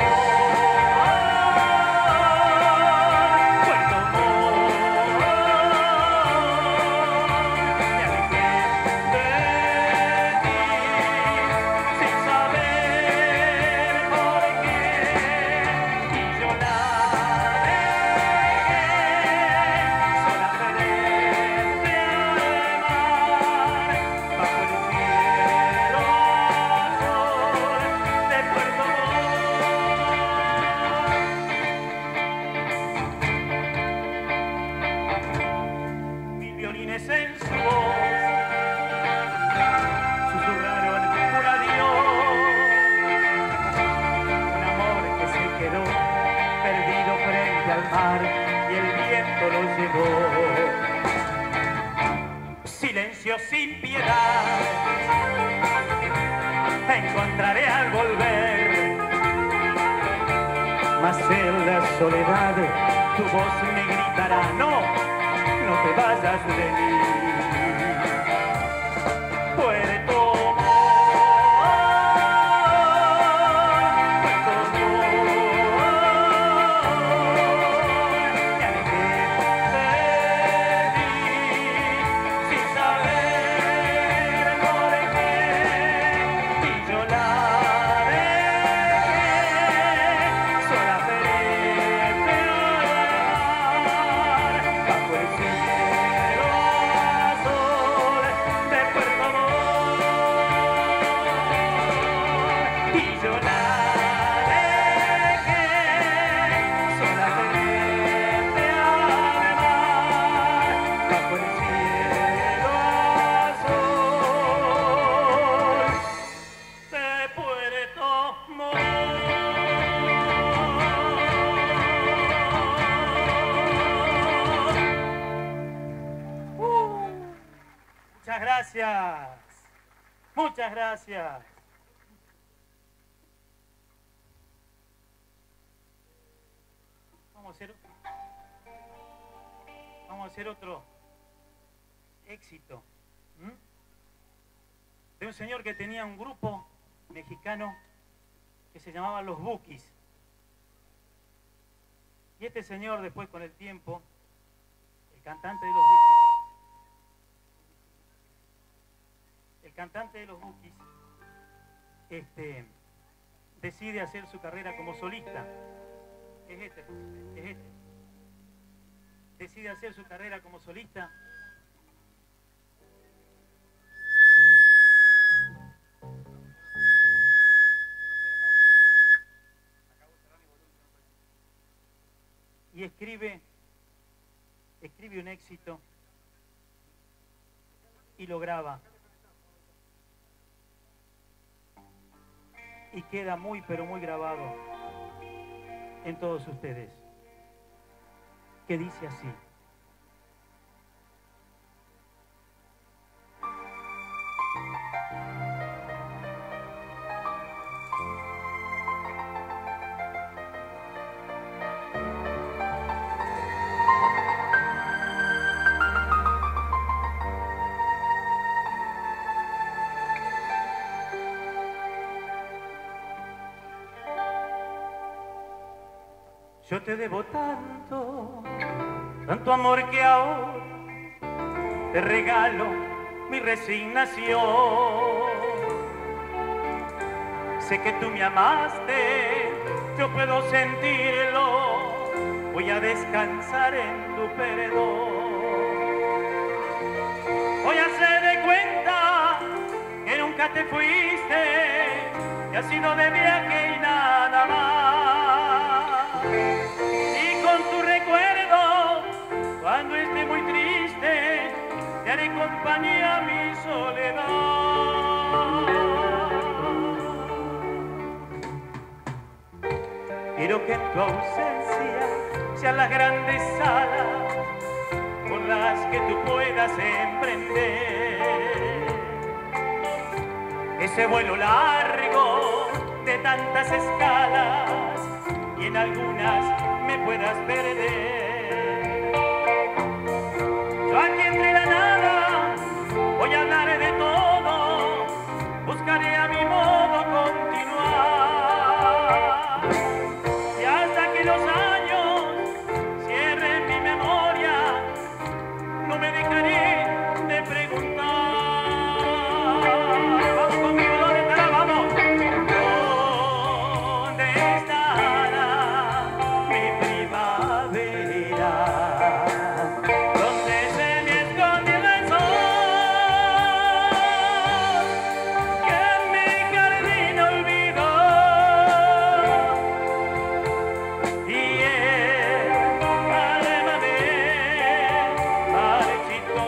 silencio sin piedad, encontraré al volver, mas en la soledad tu voz me gritará: no, no te vayas de mí. Puerto muchas gracias. Vamos a hacer otro éxito. De un señor que tenía un grupo mexicano que se llamaba Los Bukis. Y este señor, después con el tiempo, el cantante de Los Bukis, decide hacer su carrera como solista. Es este. Decide hacer su carrera como solista. Y escribe un éxito y lo graba. Y queda muy, pero muy grabado en todos ustedes. Que dice así: yo te debo tanto, tanto amor que ahora te regalo mi resignación. Sé que tú me amaste, yo puedo sentirlo, voy a descansar en tu perdón. Voy a hacer de cuenta que nunca te fuiste, que has ido de viaje y nada más. Y con tu recuerdo, cuando esté muy triste, te haré acompaña mi soledad. Quiero que en tu ausencia sean las grandes alas con las que tú puedas emprender ese vuelo largo de tantas escalas y en algunas me puedas perder. Yo aquí entre la nada voy a hablar de todo, buscaré a mi modo continuar y hasta que los años cierren mi memoria no me dejaré de preguntar. Vamos conmigo, ¿dónde estará? Vamos. ¿Dónde estará mi primavera? ¿Dónde se me esconde el sol que en mi jardín olvidó? Y el alma me marchitó.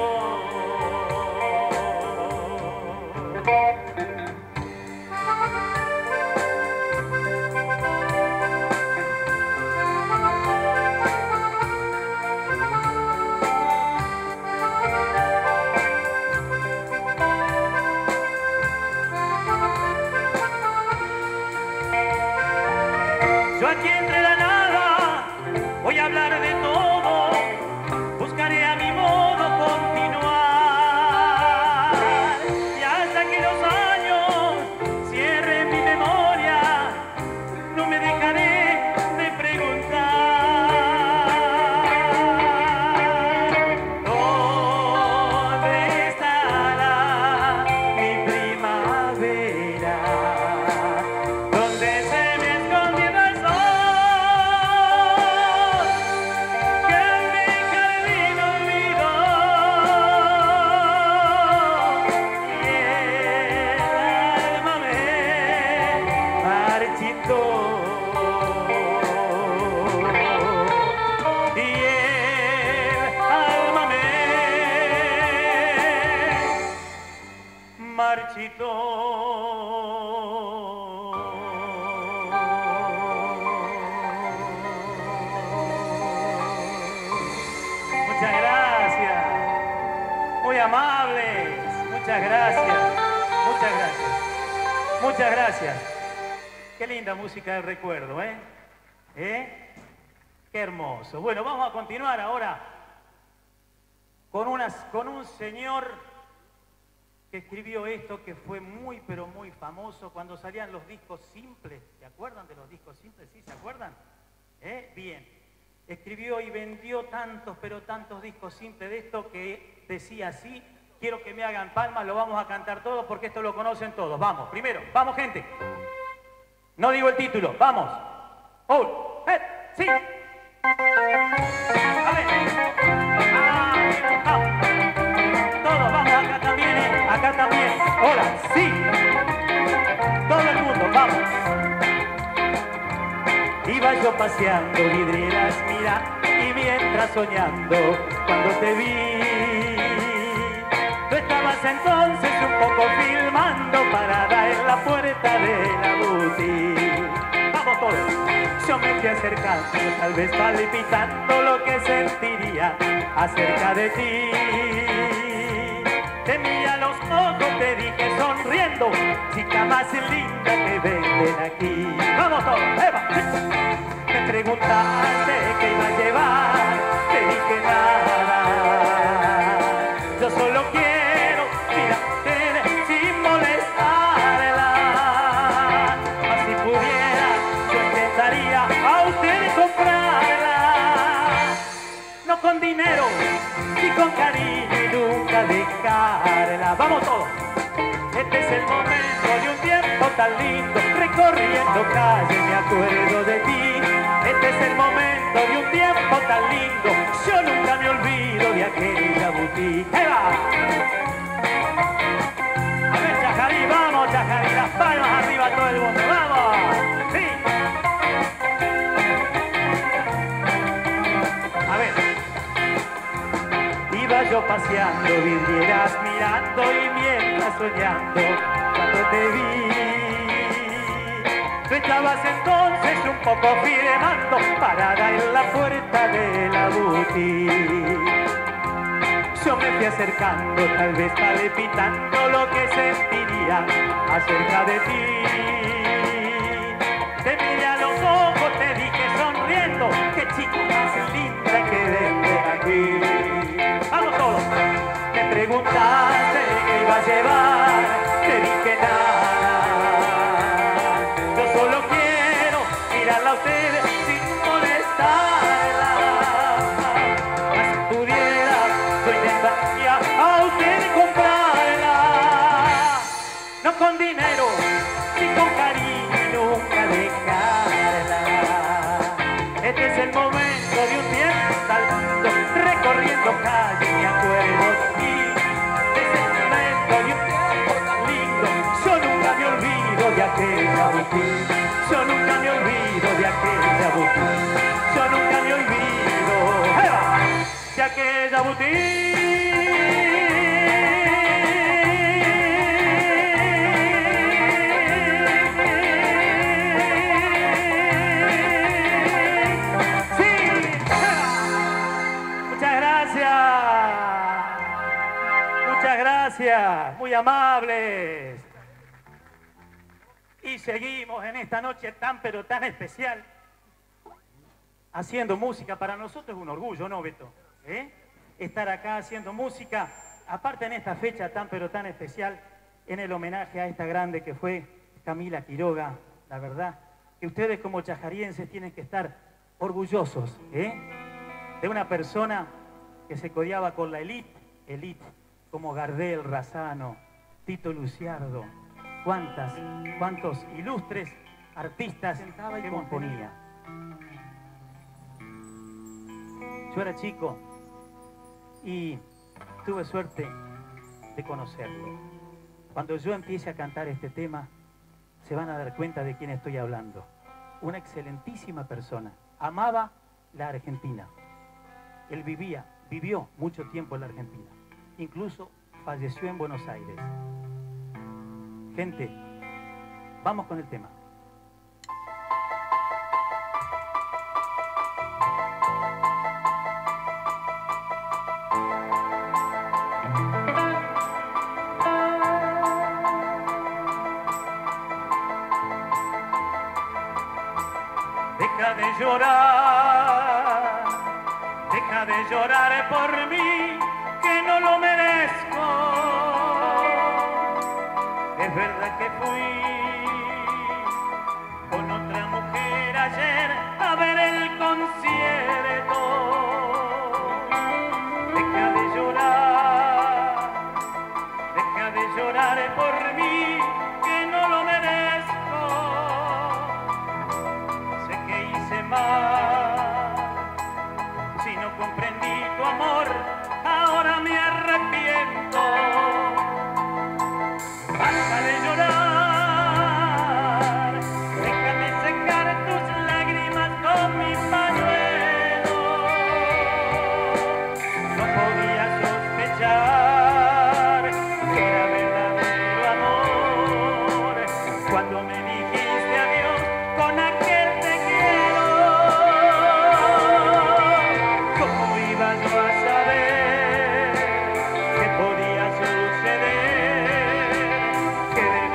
Yo aquí entre la nada voy a hablar de todo, buscaré a mi modo continuar y hasta que los años cierren mi memoria no me dejaré de preguntar. ¿Dónde estará mi primavera? ¿Dónde se me escondió el sol que en mi jardín olvidó? Y el alma me marchitó. Y el alma me marchitó. Muchas gracias, muy amables, muchas gracias, muchas gracias, muchas gracias. Qué linda música de recuerdo, ¿eh? ¿Eh? Qué hermoso. Bueno, vamos a continuar ahora con un señor que escribió esto que fue muy, pero muy famoso cuando salían los discos simples. ¿Se acuerdan de los discos simples? ¿Sí? ¿Se acuerdan? Bien. Escribió y vendió tantos, pero tantos discos simples de esto que decía así. Quiero que me hagan palmas, lo vamos a cantar todos porque esto lo conocen todos. Vamos, primero, vamos gente. No digo el título, vamos. Sí. A ver. Todos, vamos, acá también, acá también. Hola, sí. Todo el mundo, vamos. Iba yo paseando vidrieras, mira, y mientras soñando, cuando te vi, tú estabas entonces un poco filmando parada en la puerta de la boutique. Vamos todos. Yo me fui acercando, tal vez palpitando lo que sentiría acerca de ti. Te miré a los ojos, te dije sonriendo, chica más linda que venden aquí. Vamos todos, Eva. Me preguntaste qué iba a llevar, te dije nada. Yo solo quiero, mira, tener sin molestarla. Mas si pudiera, yo intentaría a usted comprarla. No con dinero, ni con cariño y nunca dejarla. Vamos todos. Este es el momento de un tiempo tan lindo, recorriendo calles me acuerdo de ti. Este es el momento de un tiempo tan lindo, yo nunca me olvido de aquella boutique. ¡Eva! A ver, Chajarí, vamos, Chajarí, las palmas arriba todo el mundo, ¡vamos! ¡Sí! A ver. Iba yo paseando, vidrieras mirando y mientras soñando cuando te vi. Tú estabas entonces un poco firmando parada en la puerta de la boutique. Yo me fui acercando, tal vez palpitando lo que sentiría acerca de ti. Te miré a los ojos, te dije sonriendo, qué chica más linda que desde aquí. Vamos todos. Me preguntaste qué iba a llevar, te dije nada. Yo solo quiero mirarla a usted sin molestarla. Mas si pudiera, yo intentaría a usted comprarla. No con dinero, ni con cariño, nunca dejarla. Este es el momento de un tiempo saltando, recorriendo calles, me acuerdo de ti. Es el momento de un tiempo tan lindo. Yo nunca me olvido de aquella boutique. Yo nunca me olvido de aquella boutique. Yo nunca me olvido de aquella boutique. Muchas gracias, muy amables. Y seguimos en esta noche tan pero tan especial haciendo música. Para nosotros es un orgullo, ¿no, Beto? Estar acá haciendo música, aparte en esta fecha tan pero tan especial, en el homenaje a esta grande que fue Camila Quiroga. La verdad que ustedes como chajarienses tienen que estar orgullosos de una persona que se codeaba con la élite, como Gardel, Razzano, Tito Luciardo, cuántos ilustres artistas que componía. Yo era chico y tuve suerte de conocerlo. Cuando yo empiece a cantar este tema, se van a dar cuenta de quién estoy hablando. Una excelentísima persona, amaba la Argentina. Él vivió mucho tiempo en la Argentina. Incluso falleció en Buenos Aires. Gente, vamos con el tema. Deja de llorar, deja de llorar por mí, que no lo merezco. Es verdad que fui con otra mujer ayer a ver el concierto. Deja de llorar por mí, que no lo merezco. Sé que hice mal, si no comprendí tu amor, ahora me arrepiento. Basta de llorar, déjame secar tus lágrimas con mi pañuelo. No podía sospechar que era verdadero amor cuando me dijiste adiós con aquel te quiero. ¿Cómo iba yo a saber que podía suceder? Que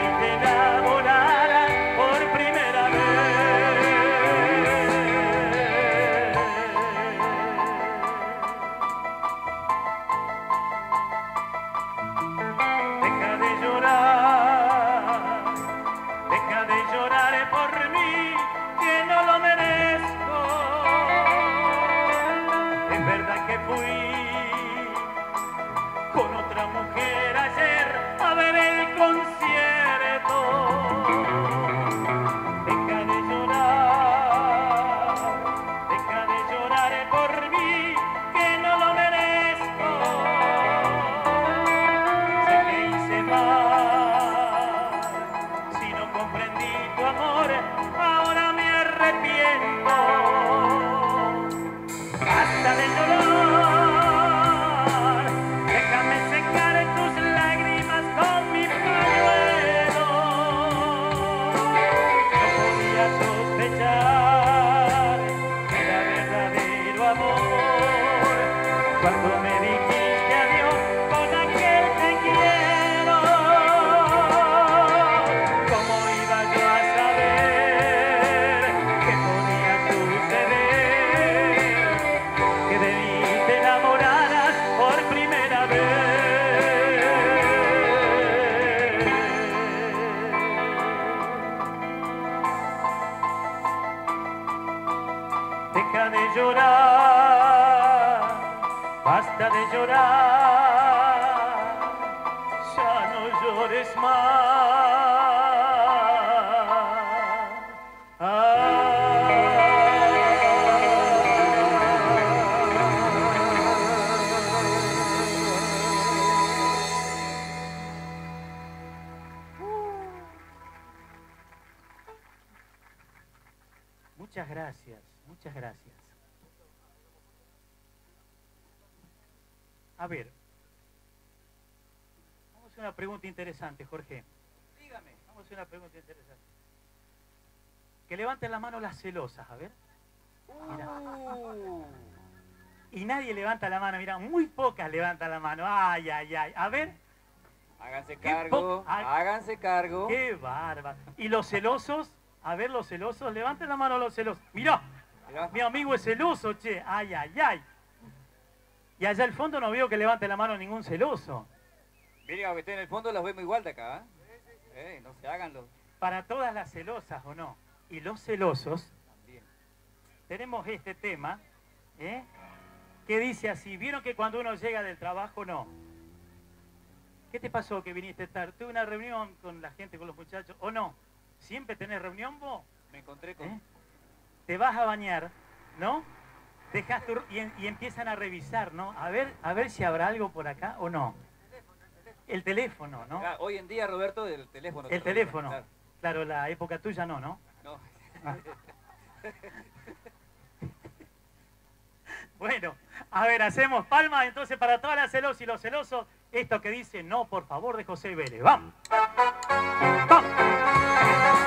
Muchas gracias, muchas gracias. A ver, vamos a hacer una pregunta interesante, Jorge. Dígame. Vamos a hacer una pregunta interesante. Que levanten la mano las celosas, a ver. Mira. Y nadie levanta la mano, mira, muy pocas levantan la mano. Ay, ay, ay. A ver. Háganse Qué cargo, ay. háganse cargo. Qué bárbaro. ¿Y los celosos? A ver, los celosos, levanten la mano los celosos. Mirá, Mirá. mi amigo es celoso, che. Ay, ay, ay. Y allá al fondo no veo que levante la mano ningún celoso. Miren, aunque estén en el fondo, los vemos igual de acá. No se hagan los... Para todas las celosas, ¿o no? Y los celosos, También. tenemos este tema, que dice así. ¿Vieron que cuando uno llega del trabajo, no? ¿Qué te pasó que viniste tarde? ¿Tuve una reunión con la gente, con los muchachos, o no? ¿Siempre tenés reunión vos? Me encontré con... Te vas a bañar, ¿no? Dejás y empiezan a revisar, ¿no? A ver si habrá algo por acá o no. El teléfono, ¿no? Ah, hoy en día, Roberto, el teléfono. El te revisa, teléfono. claro. Claro, la época tuya no, ¿no? No. Ah. Bueno, a ver, hacemos palmas entonces para todas las celosas y los celosos. Esto que dice no, por favor, de José Vélez. ¡Vamos! ¡Vamos!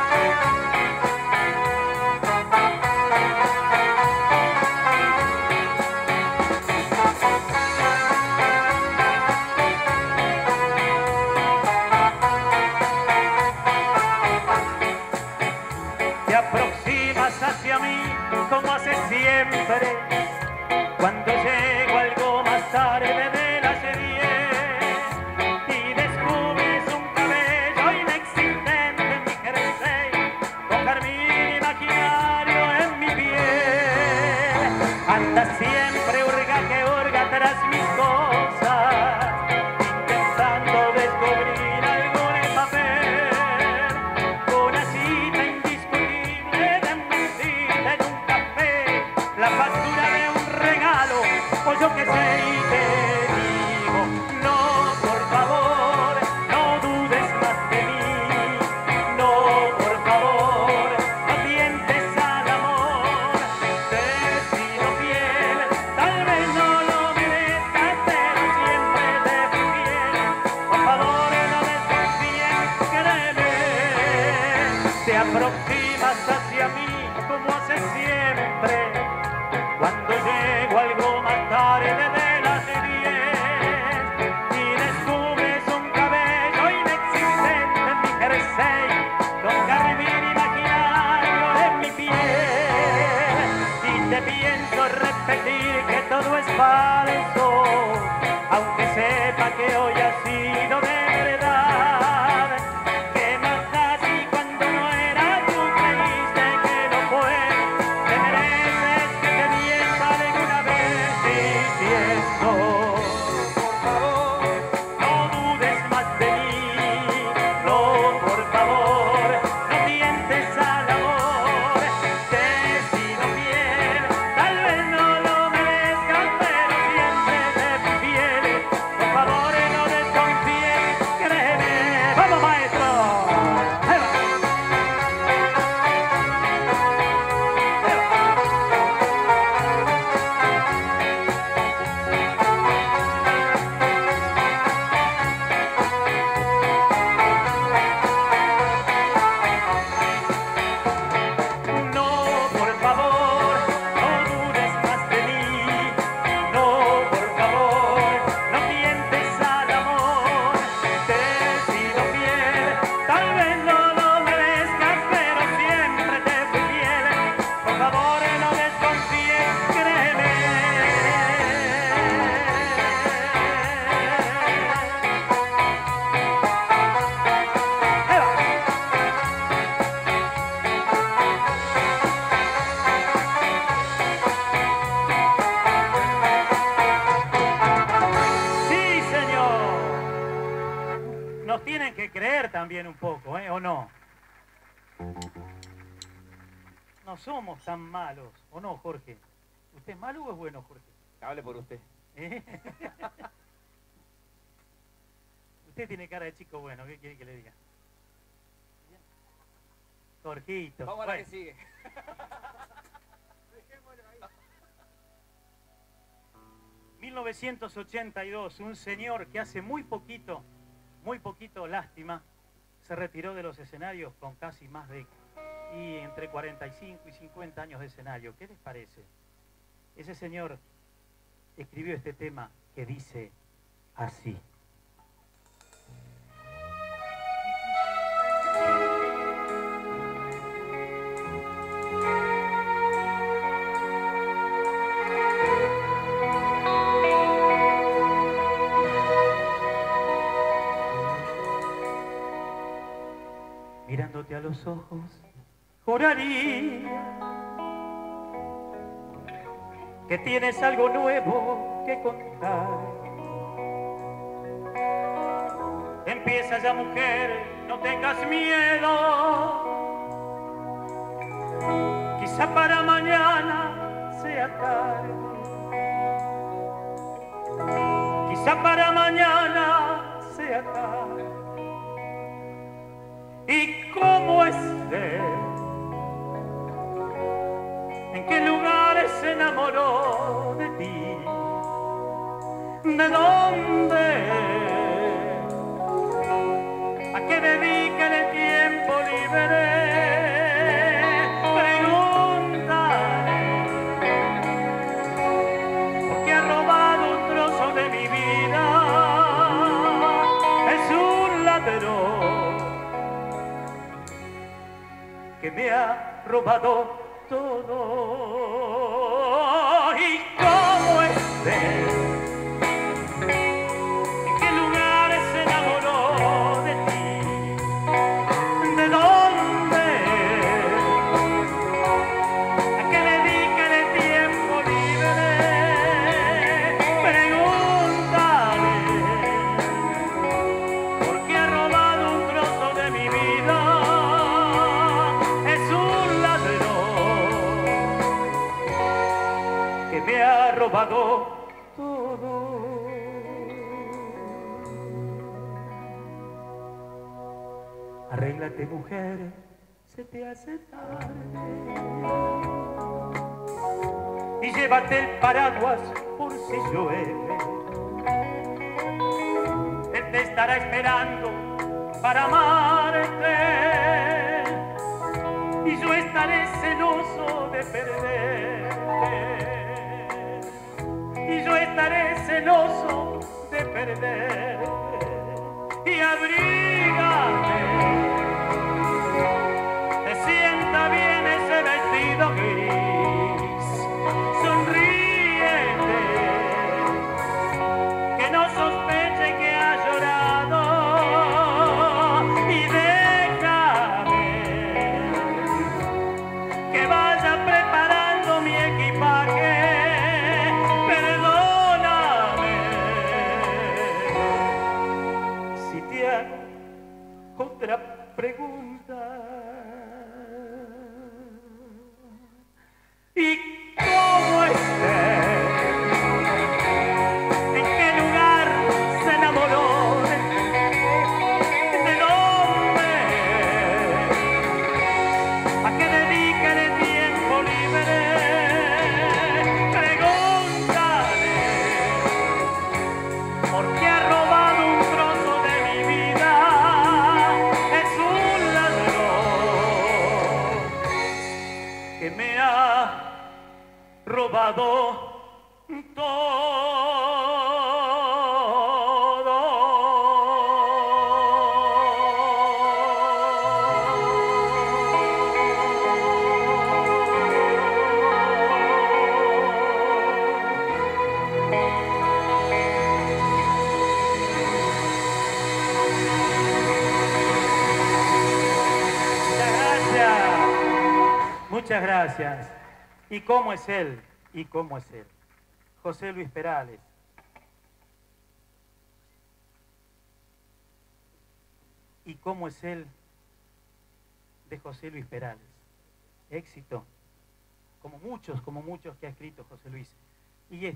Te aproximas hacia mí como hace siempre. Cuando llego algo más tarde de las 10 y descubres un cabello inexistente en mi jersey, con carmín imaginario en mi piel. Anda siempre hurga que hurga tras mis cosas, intentando descubrir algo en el papel. Una cita indiscutible de mentira en un café, la factura de un regalo, o yo que sé, y te digo, no, por favor, no dudes más de mí, no, por favor, no tientes al amor, te he sido fiel, tal vez no lo merezcas, pero siempre te fui fiel, por favor, no desconfíes, créeme, te aproximas hacia mí como hace siempre. Cuando llego algo más tarde de las 10 y descubres un cabello inexistente en mi jersey, con carmín imaginario en mi piel, y te pienso repetir que todo es falso, aunque sepa que hoy ha sido de verdad. ¿Qué más da si cuando no era tú creíste que no fue? Te mereces que te mienta alguna vez diciendo, por favor, no dudes más de mí, no, por favor, no tientes al amor, te he sido fiel, tal vez no lo merezcas, pero siempre te fui fiel, por favor no desconfíes, créeme, ¡vamos maestro! ¡Ahí va! No, por favor, no dudes más de mí. No, por favor, no tientes al amor. Te he sido fiel, tal vez no lo merezcas, pero siempre te fui fiel. Por favor, no desconfíes, créeme. Ahí va. Sí, señor. Nos tienen que creer también un poco, ¿o no? No somos tan malos, ¿o no, Jorge? ¿Usted es malo o es bueno, Jorge? Hable por usted. ¿Eh? Usted tiene cara de chico bueno, ¿qué quiere que le diga? Jorgito. Vamos a la que Bueno. sigue. 1982, un señor que hace muy poquito, lástima, se retiró de los escenarios con casi más de entre 45 y 50 años de escenario. ¿Qué les parece? Ese señor escribió este tema que dice así. Mirándote a los ojos, juraría que tienes algo nuevo que contar. Empieza ya, mujer, no tengas miedo. Quizá para mañana sea tarde. Quizá para mañana sea tarde. ¿Y cómo es él? ¿En qué lugares se enamoró de ti? ¿De dónde? ¿A qué dedica el tiempo libre? Pregúntale, porque ha robado un trozo de mi vida. Es un ladrón que me ha robado todo. ¿Y cómo es él? ¿En qué lugares se enamoró de ti? ¿De dónde? ¿A qué dedica el tiempo libre? Pregúntale, porque ha robado un trozo de mi vida. Me ha robado todo. Arréglate, mujer, se te hace tarde. Y llévate el paraguas por si llueve. Él te estará esperando para amarte. Y yo estaré celoso de perderte. Y yo estaré celoso de perder. Y abrígate, te sienta bien ese vestido gris. Sonríete, que no sospeche que has llorado. Y déjame que vaya preparando mi equipaje. Otra pregunta. ¿Y cómo es él? ¿En qué lugar se enamoró de ti? ¿De dónde? ¿A qué dedica el tiempo libre? Pregúntale, ¿por qué ha robado un trozo de mi vida? Que me ha robado todo. Muchas gracias. ¿Y cómo es él? ¿Y cómo es él? José Luis Perales. ¿Y cómo es él? De José Luis Perales. Éxito. Como muchos que ha escrito José Luis. Y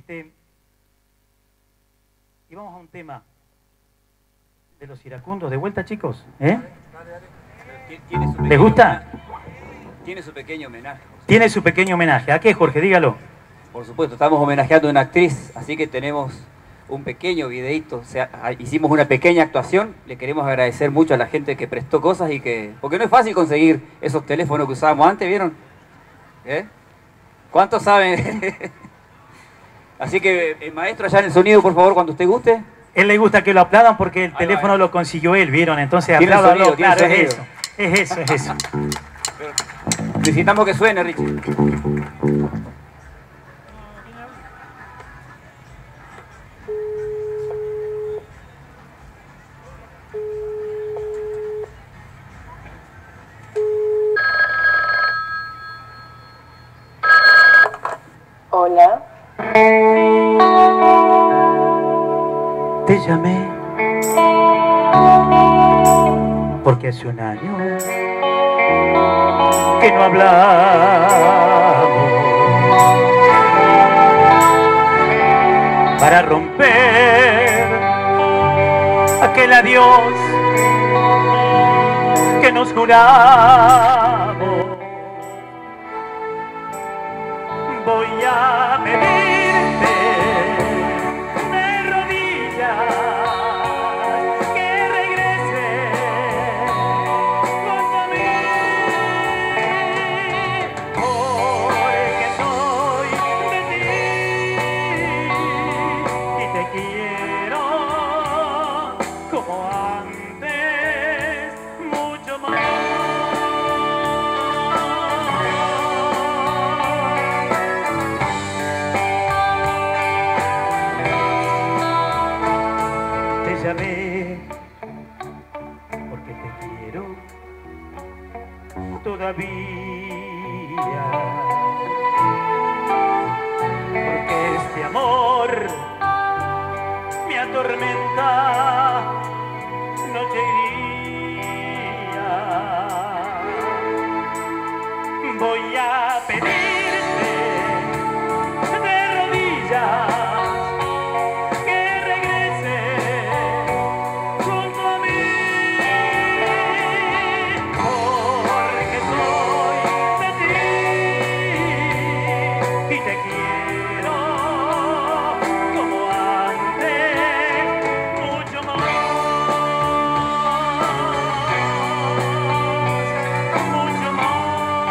vamos a un tema de los iracundos. De vuelta, chicos. ¿Les gusta? Tiene su pequeño homenaje. Tiene su pequeño homenaje. ¿A qué, Jorge? Dígalo. Por supuesto, estamos homenajeando a una actriz, así que tenemos un pequeño videíto, o sea, hicimos una pequeña actuación. Le queremos agradecer mucho a la gente que prestó cosas y que... Porque no es fácil conseguir esos teléfonos que usábamos antes, ¿vieron? ¿Eh? ¿Cuántos saben? Así que, el maestro allá en el sonido, por favor, cuando usted guste. Él le gusta que lo aplaudan porque el Ahí teléfono va. lo consiguió él, ¿vieron? Entonces Tiene apláudanlo, sonido, tiene claro, es sonido. eso. Es eso. Necesitamos que suene, Richie. Hola. Te llamé porque hace un año que no hablamos, para romper aquel adiós que nos juramos. Voy a pedirte de rodillas que regreses junto a mí, porque soy de ti y te quiero como antes, mucho más. Te llamé porque te quiero todavía, porque este amor me atormenta noche y día. Voy a pedirte de rodillas que regreses junto a mí, porque soy de ti y te quiero como antes, mucho más, mucho más, mucho más.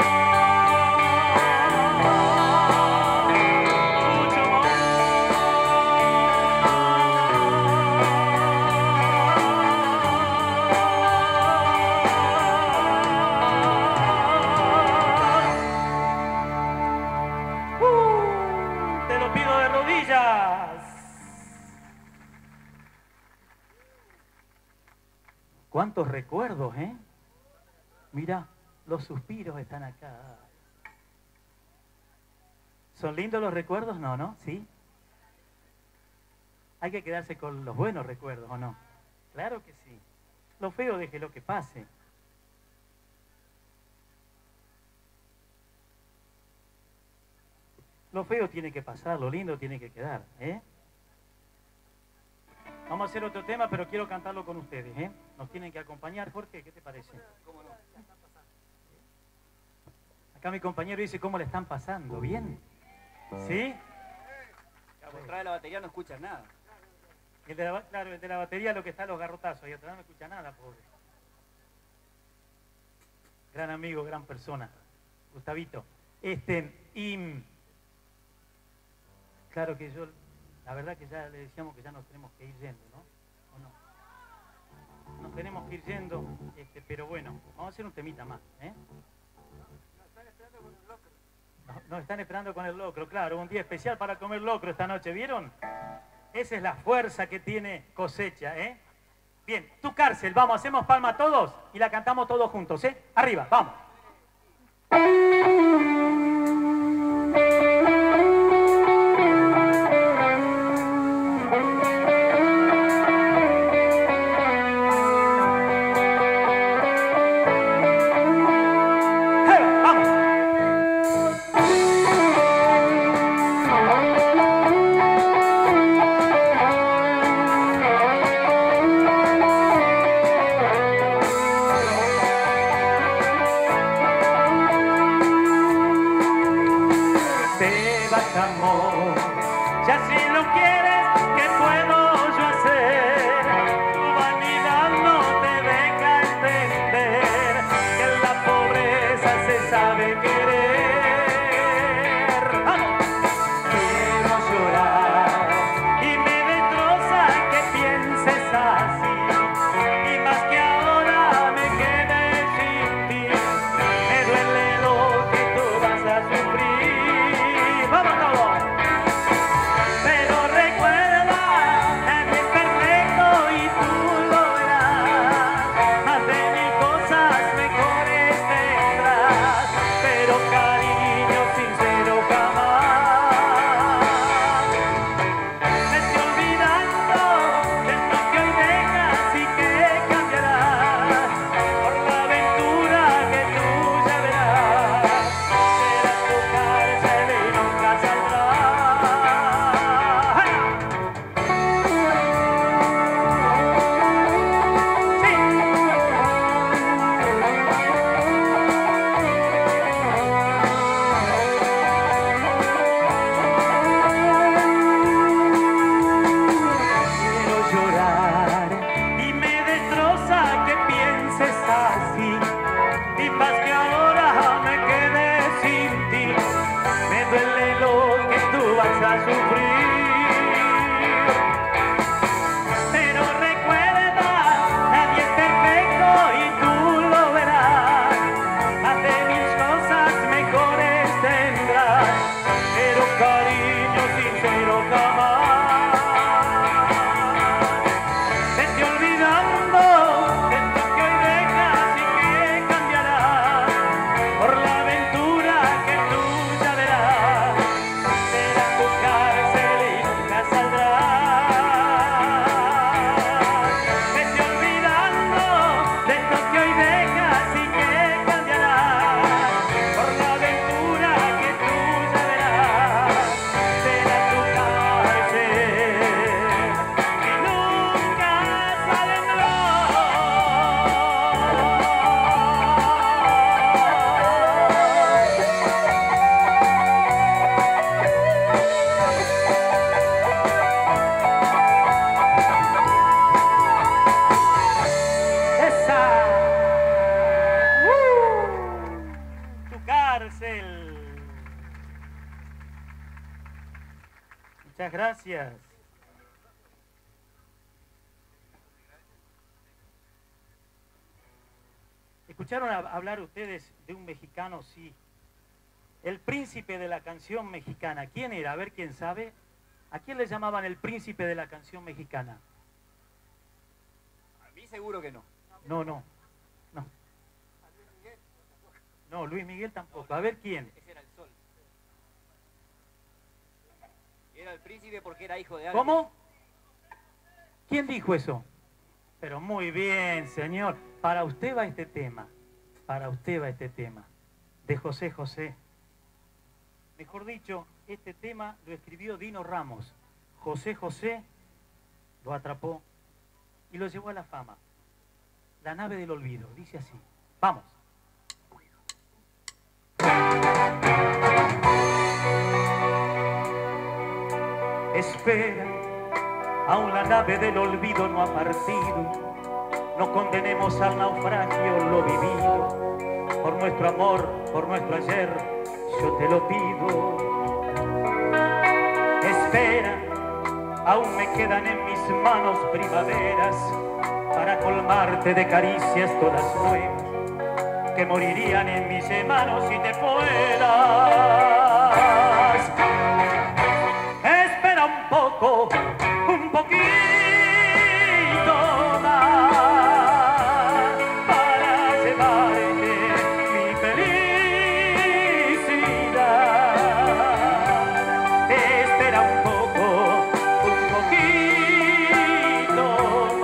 Te lo pido de rodillas. ¿Cuántos recuerdos, eh? Mira, los suspiros están acá. ¿Son lindos los recuerdos? No, ¿no? ¿Sí? Hay que quedarse con los buenos recuerdos, ¿o no? Claro que sí. Lo feo, déjelo que pase. Lo feo tiene que pasar, lo lindo tiene que quedar, ¿eh? Vamos a hacer otro tema, pero quiero cantarlo con ustedes, ¿eh? Nos tienen que acompañar. ¿Por qué? ¿Qué te parece? Acá mi compañero dice cómo le están pasando. ¿Bien? ¿Sí? Cuando trae la batería no escuchas nada. Claro, el de la batería lo que está a los garrotazos. Y atrás no escucha nada, pobre. Gran amigo, gran persona. Gustavito. Claro que yo, la verdad que ya le decíamos que ya nos tenemos que ir yendo, ¿no? ¿O no? Nos tenemos que ir yendo, pero bueno, vamos a hacer un temita más, ¿eh? Nos están esperando con el locro, claro, un día especial para comer locro esta noche, ¿vieron? Esa es la fuerza que tiene Cosecha, ¿eh? Bien, Tu Cárcel, vamos, hacemos palma todos y la cantamos todos juntos, ¿eh? Arriba, vamos. Muchas gracias. ¿Escucharon hablar ustedes de un mexicano? Sí. El príncipe de la canción mexicana. ¿Quién era? A ver quién sabe. ¿A quién le llamaban el príncipe de la canción mexicana? A mí seguro que no. No. No, Luis Miguel tampoco. A ver quién. Ese era el sol. Era el príncipe porque era hijo de alguien. ¿Cómo? ¿Quién dijo eso? Pero muy bien, señor. Para usted va este tema. Para usted va este tema. De José José. Mejor dicho, este tema lo escribió Dino Ramos. José José lo atrapó y lo llevó a la fama. La nave del olvido. Dice así. Vamos. Espera, aún la nave del olvido no ha partido. No condenemos al naufragio lo vivido. Por nuestro amor, por nuestro ayer, yo te lo pido. Espera, aún me quedan en mis manos primaveras para colmarte de caricias todas nuevas que morirían en mis manos si te fueras. Espera un poco, un poquito más para llevarte mi felicidad. Espera un poco, un poquito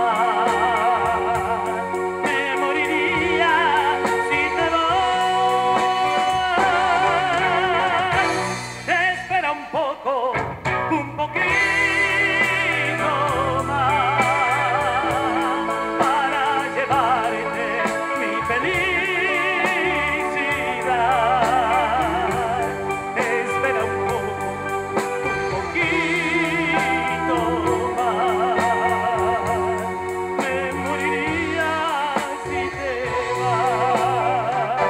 más. Me moriría si te vas. Espera un poco, un poquito más para llevarte mi felicidad. Espera un poquito más. Me moriría si te vas.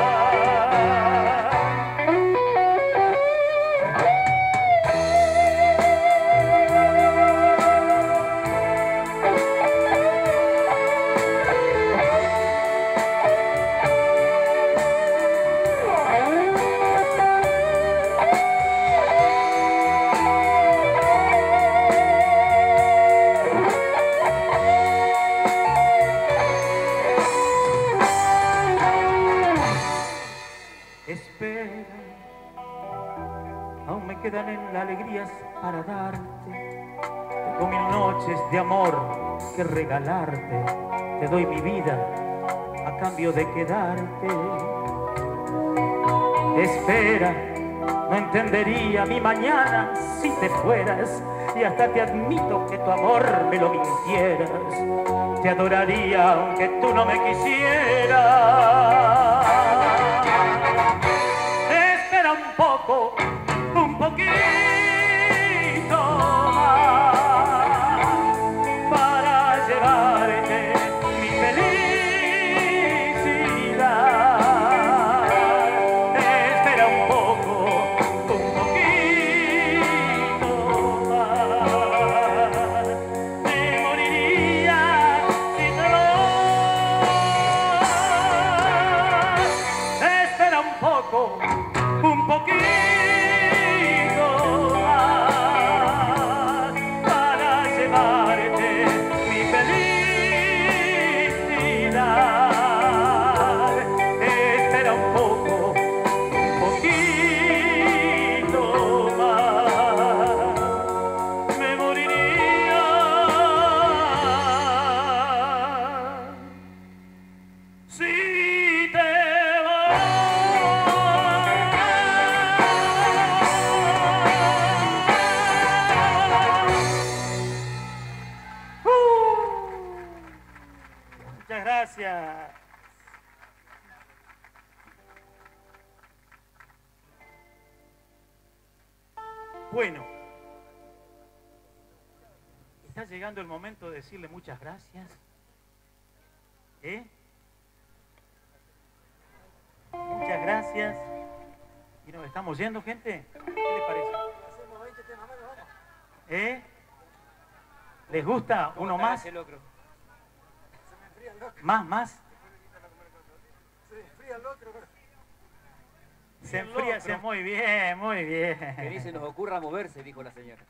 Espera, aún me quedan en alegrías para darte. Tengo 1000 noches de amor que regalarte. Te doy mi vida a cambio de quedarte. Espera, no entendería mi mañana si te fueras. Y hasta te admito que tu amor me lo mintieras. Te adoraría aunque tú no me quisieras. Espera un poco, un poquito más para llevarte mi felicidad. Espera un poco, un poquito más. Me moriría si te vas. Espera un poco, un poquito más para llevarte mi felicidad. Espera un poco, un poquito más. Me moriría si te Muchas gracias. Bueno, está llegando el momento de decirle muchas gracias. Muchas gracias. Y nos estamos yendo, gente. ¿Qué le parece? ¿Eh? ¿Les gusta uno más? El locro. Más. Se el enfría, locro. muy bien, muy bien. Que ni se nos ocurra moverse, dijo la señora.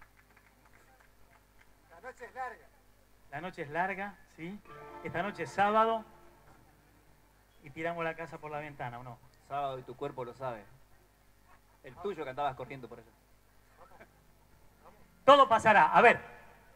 La noche es larga. La noche es larga, ¿sí? Esta noche es sábado y tiramos la casa por la ventana, ¿o no? Sábado y tu cuerpo lo sabe. El tuyo que andabas corriendo por eso. Todo pasará. A ver.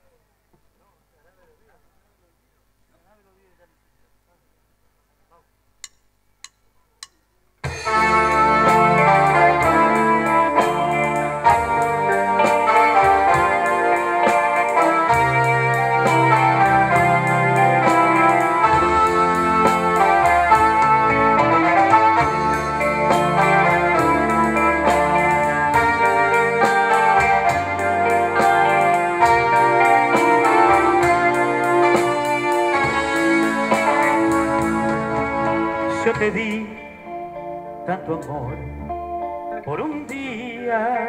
Yo te di tanto amor por un día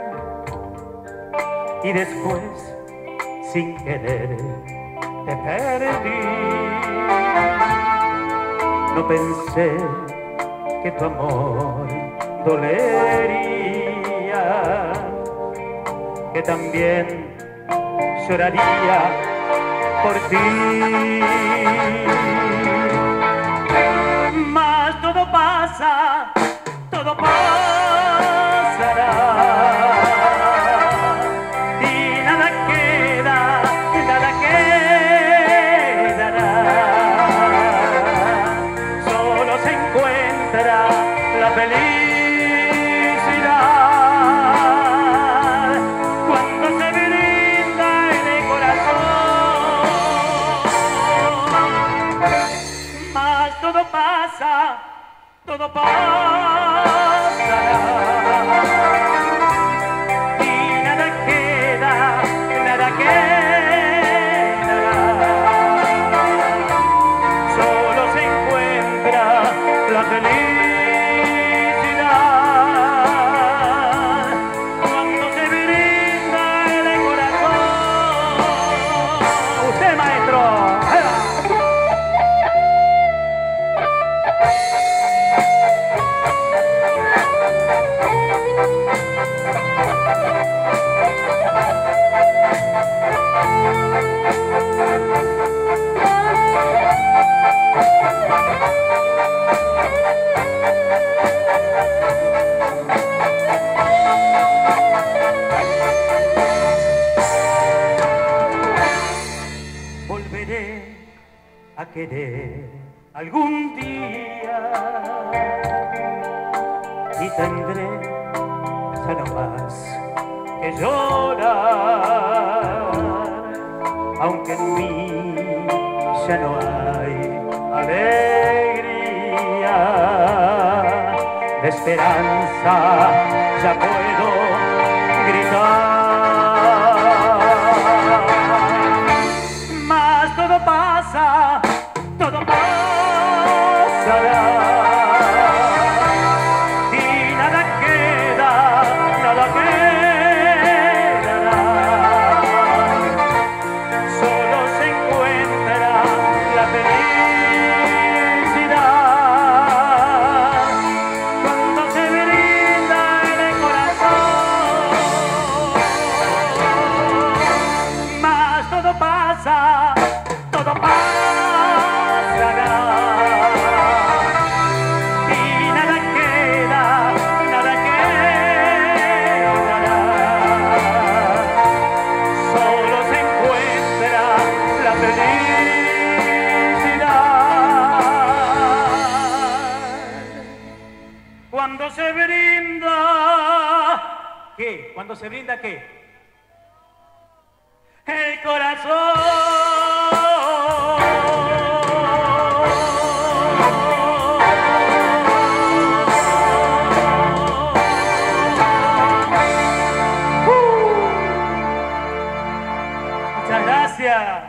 y después, sin querer, te perdí. No pensé que tu amor dolería, que también lloraría por ti. Mas todo pasa, todo pasará y nada queda, nada quedará. Solo se encuentra la felicidad cuando se brinda en el corazón. Mas todo pasa, todo pasará y nada queda, nada quedará. Solo se encuentra la felicidad cuando se brinda en el corazón. Usted, maestro. Volveré a querer algún día y tendré ya no más que llorar, aunque en mí ya no hay alegría, de esperanza ya puedo gritar. Mas todo pasa, todo pasará y nada queda, nada quedará. Solo se encuentra la felicidad cuando se brinda en el corazón. Mas todo pasa, todo pasará y nada queda, nada quedará. Solo se encuentra la felicidad cuando se brinda. ¿Qué? ¿Cuando se brinda qué? El Muchas gracias.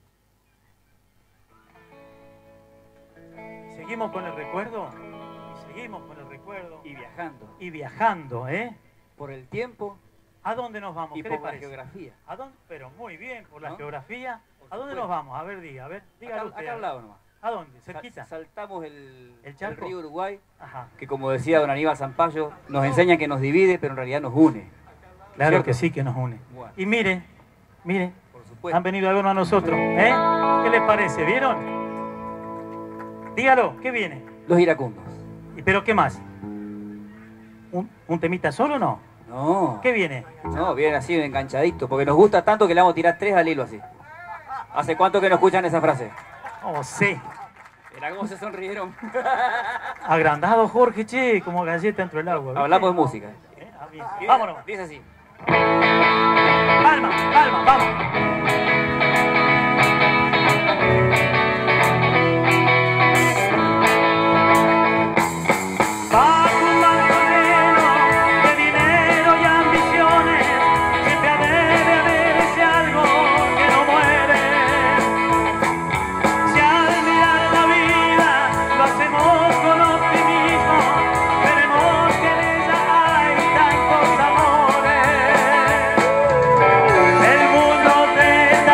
Seguimos con el recuerdo y seguimos con el recuerdo. Y viajando. Y viajando, ¿eh? Por el tiempo ¿A dónde nos vamos? y ¿Qué por le la parece? geografía. ¿A dónde? Pero muy bien, por la ¿No? geografía. Por ¿A dónde supuesto. nos vamos? A ver, diga, dígalo Acá, usted. acá al lado nomás. ¿A dónde? ¿Cerquita? Saltamos ¿El el charco? río Uruguay, Ajá. que como decía don Aníbal Zampayo, nos enseña que nos divide, pero en realidad nos une. Claro ¿Cierto? que sí, que nos une. Bueno. Y mire, Por supuesto. han venido a vernos a nosotros, ¿eh? ¿Qué les parece? ¿Vieron? Dígalo, ¿qué viene? Los iracundos. ¿Pero qué más? ¿Un temita solo o no? No. ¿Qué viene? No, viene así enganchadito, porque nos gusta tanto que le vamos a tirar 3 al hilo así. ¿Hace cuánto que no escuchan esa frase? Oh, sí. Mirá cómo se sonrieron. Agrandado Jorge, che, como galleta dentro del agua. ¿viste? Hablamos de música. Ah, bien. Vámonos. Dice así. Palma, palma, vamos. Bajo un barco lleno de dinero y ambiciones, siempre debe haber ese algo que no muere. Si al mirar la vida lo hacemos con optimismo, veremos que en ella hay tantos amores. El mundo te da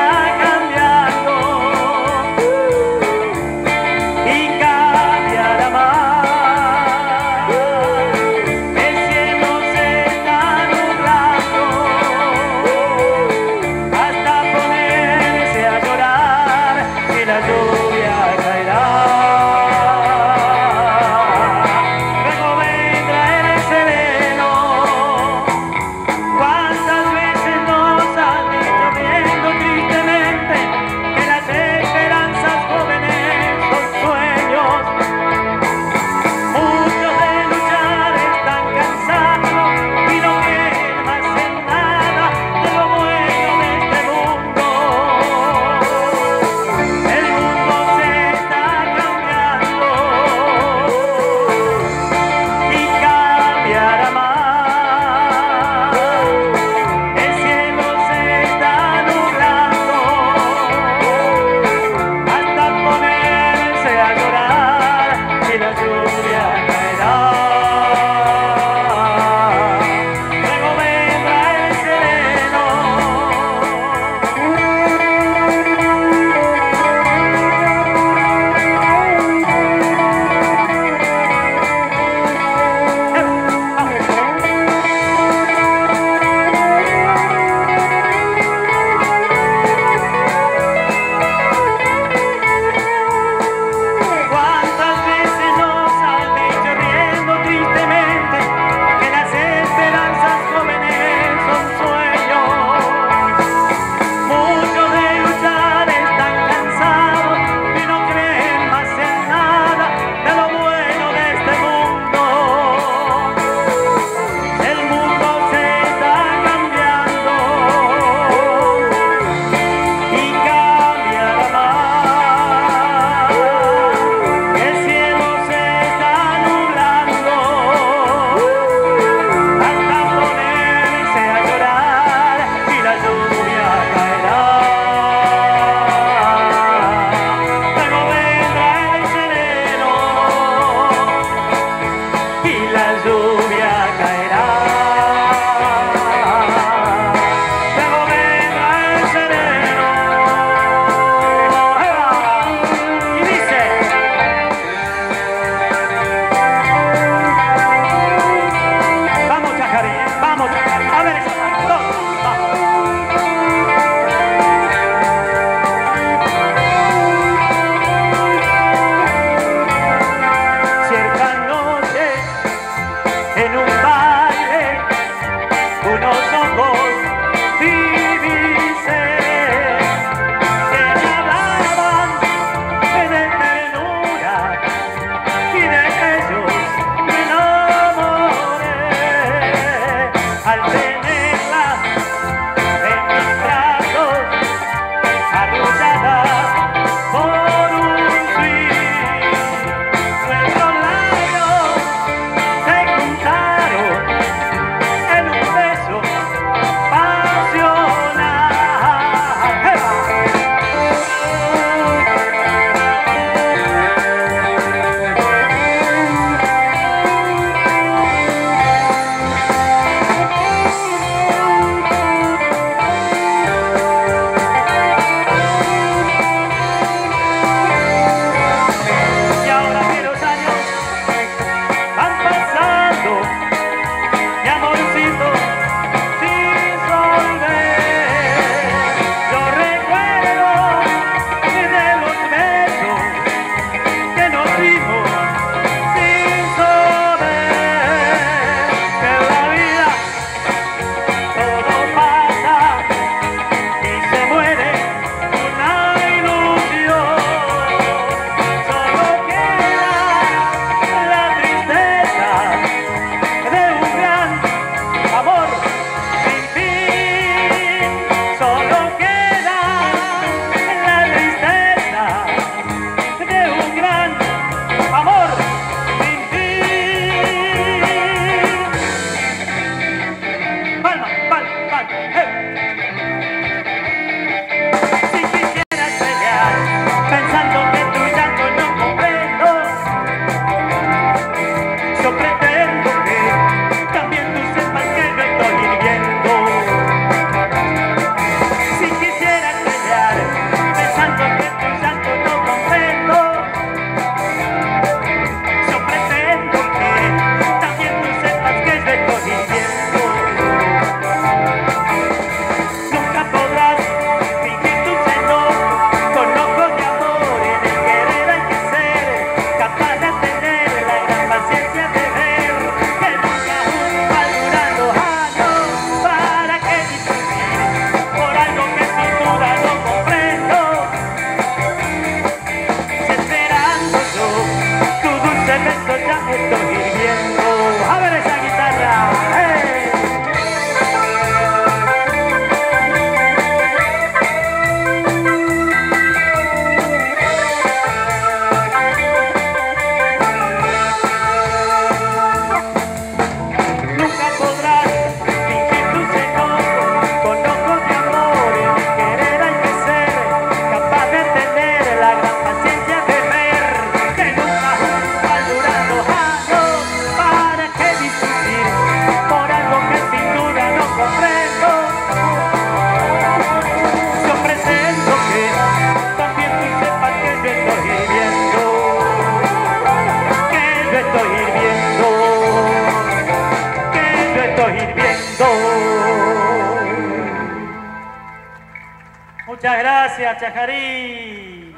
gracias, Chajarí.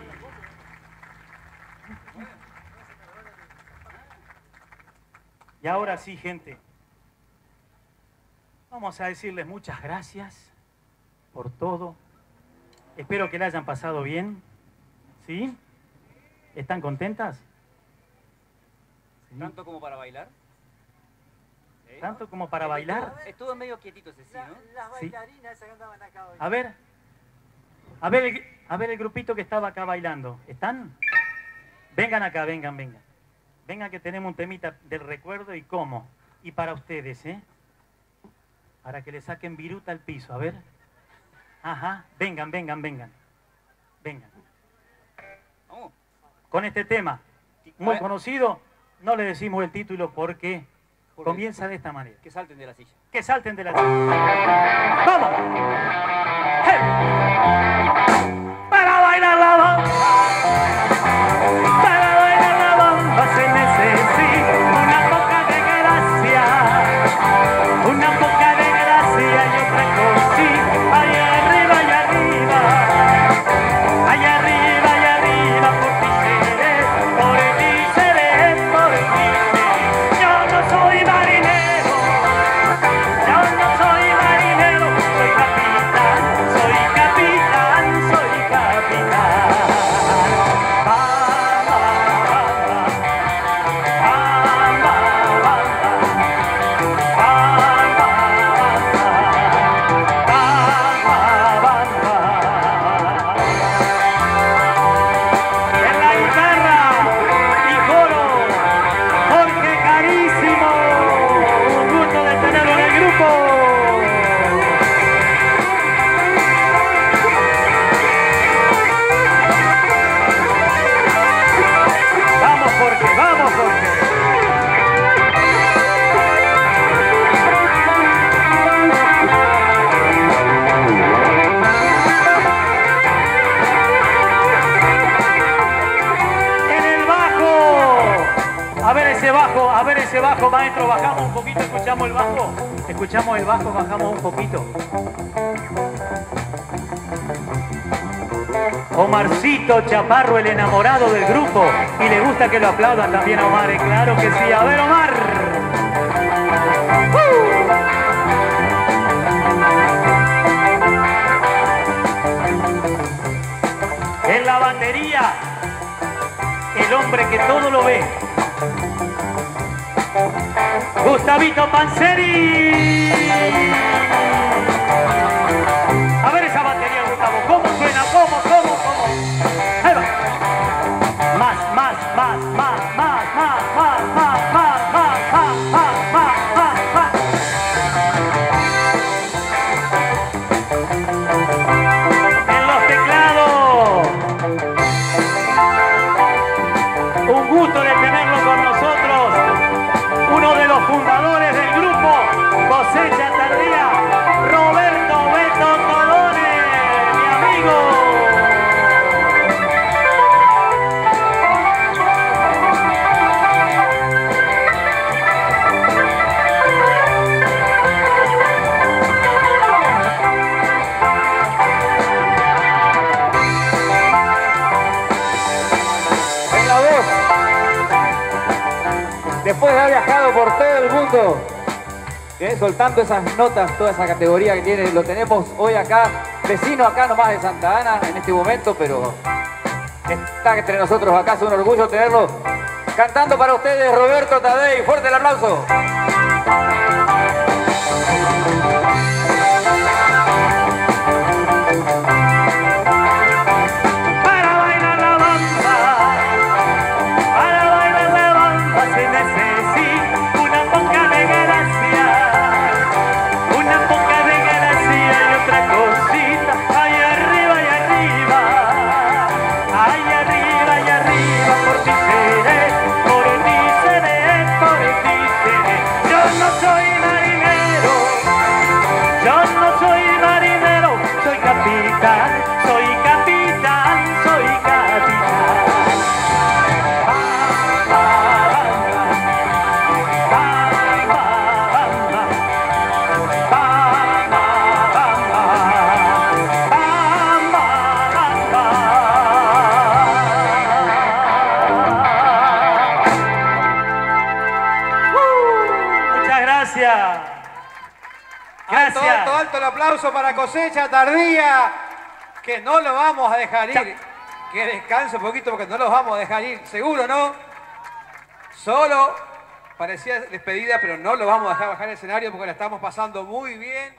Y ahora sí, gente. Vamos a decirles muchas gracias por todo. Espero que la hayan pasado bien. ¿Sí? ¿Están contentas? ¿Sí? ¿Tanto como para bailar? ¿Tanto como para bailar? Estuvo medio quietito ese sí, ¿no? Las Sí. bailarinas que andaban acá hoy. A ver el grupito que estaba acá bailando. ¿Están? Vengan acá, vengan. Vengan que tenemos un temita del recuerdo y cómo. Y para ustedes, ¿eh? Para que le saquen viruta al piso, a ver. Ajá, vengan. Vengan. Vamos. Con este tema, muy conocido, no le decimos el título porque comienza de esta manera. Que salten de la silla. Que salten de la silla. ¡Vamos! ¡Hey! Para bailar la bamba, se necesita una poca de gracia, una poca de gracia y otra cosita. Allá arriba, por ti seré, por ti seré. Yo no soy marinero, soy capitán. En la guitarra y coro, Jorge Carísimo. Un gusto de tenerlo en el grupo. Vamos Jorge. En el bajo. A ver ese bajo, maestro, bajamos un poquito, escuchamos el bajo, bajamos un poquito. Omarcito Chaparro, el enamorado del grupo, y le gusta que lo aplaudan también a Omar, claro que sí. A ver, Omar. En la batería, el hombre que todo lo ve, Gustavito Panzeri. A ver esa batería, Gustavo, ¿cómo suena? ¿Cómo? Ahí va. Más. En los teclados. Un gusto de tenerlo con nosotros. Uno de los fundadores del grupo Cosecha Tardía, Roberto Beto Colone, mi amigo. En la voz. Después de haber viajado por todo el mundo, soltando esas notas, toda esa categoría que tiene, lo tenemos hoy acá, vecino acá nomás de Santa Ana en este momento, pero está entre nosotros acá, es un orgullo tenerlo cantando para ustedes, Roberto Tadei. Fuerte el aplauso. Para bailar la bamba se necesita una poca de gracia y otra cosita. Ahí arriba, por ti seré. Yo no soy marinero. aplauso para Cosecha Tardía, que no lo vamos a dejar ir. Que descanse un poquito porque no los vamos a dejar ir. Seguro, ¿no? Solo parecía despedida, pero no lo vamos a dejar bajar el escenario porque la estamos pasando muy bien.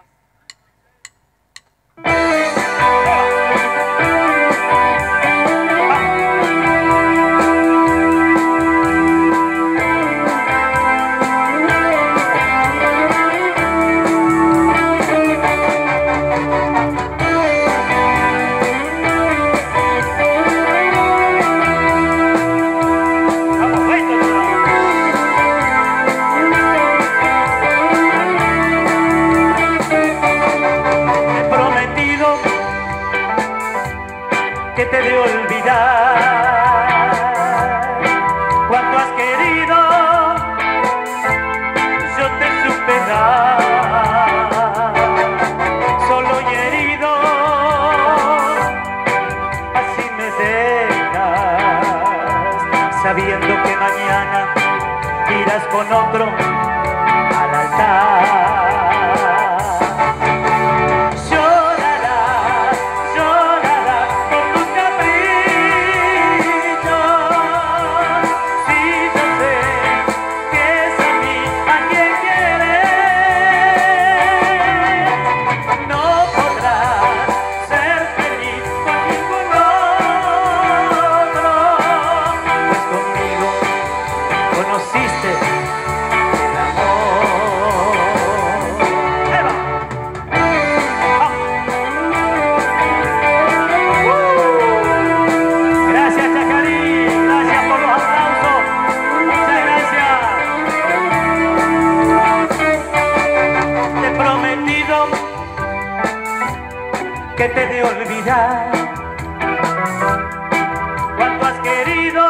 Que te de olvidar cuanto has querido, yo te supe dar, solo y herido, así me dejas, sabiendo que mañana irás con otro al altar. Que te de olvidar cuanto has querido,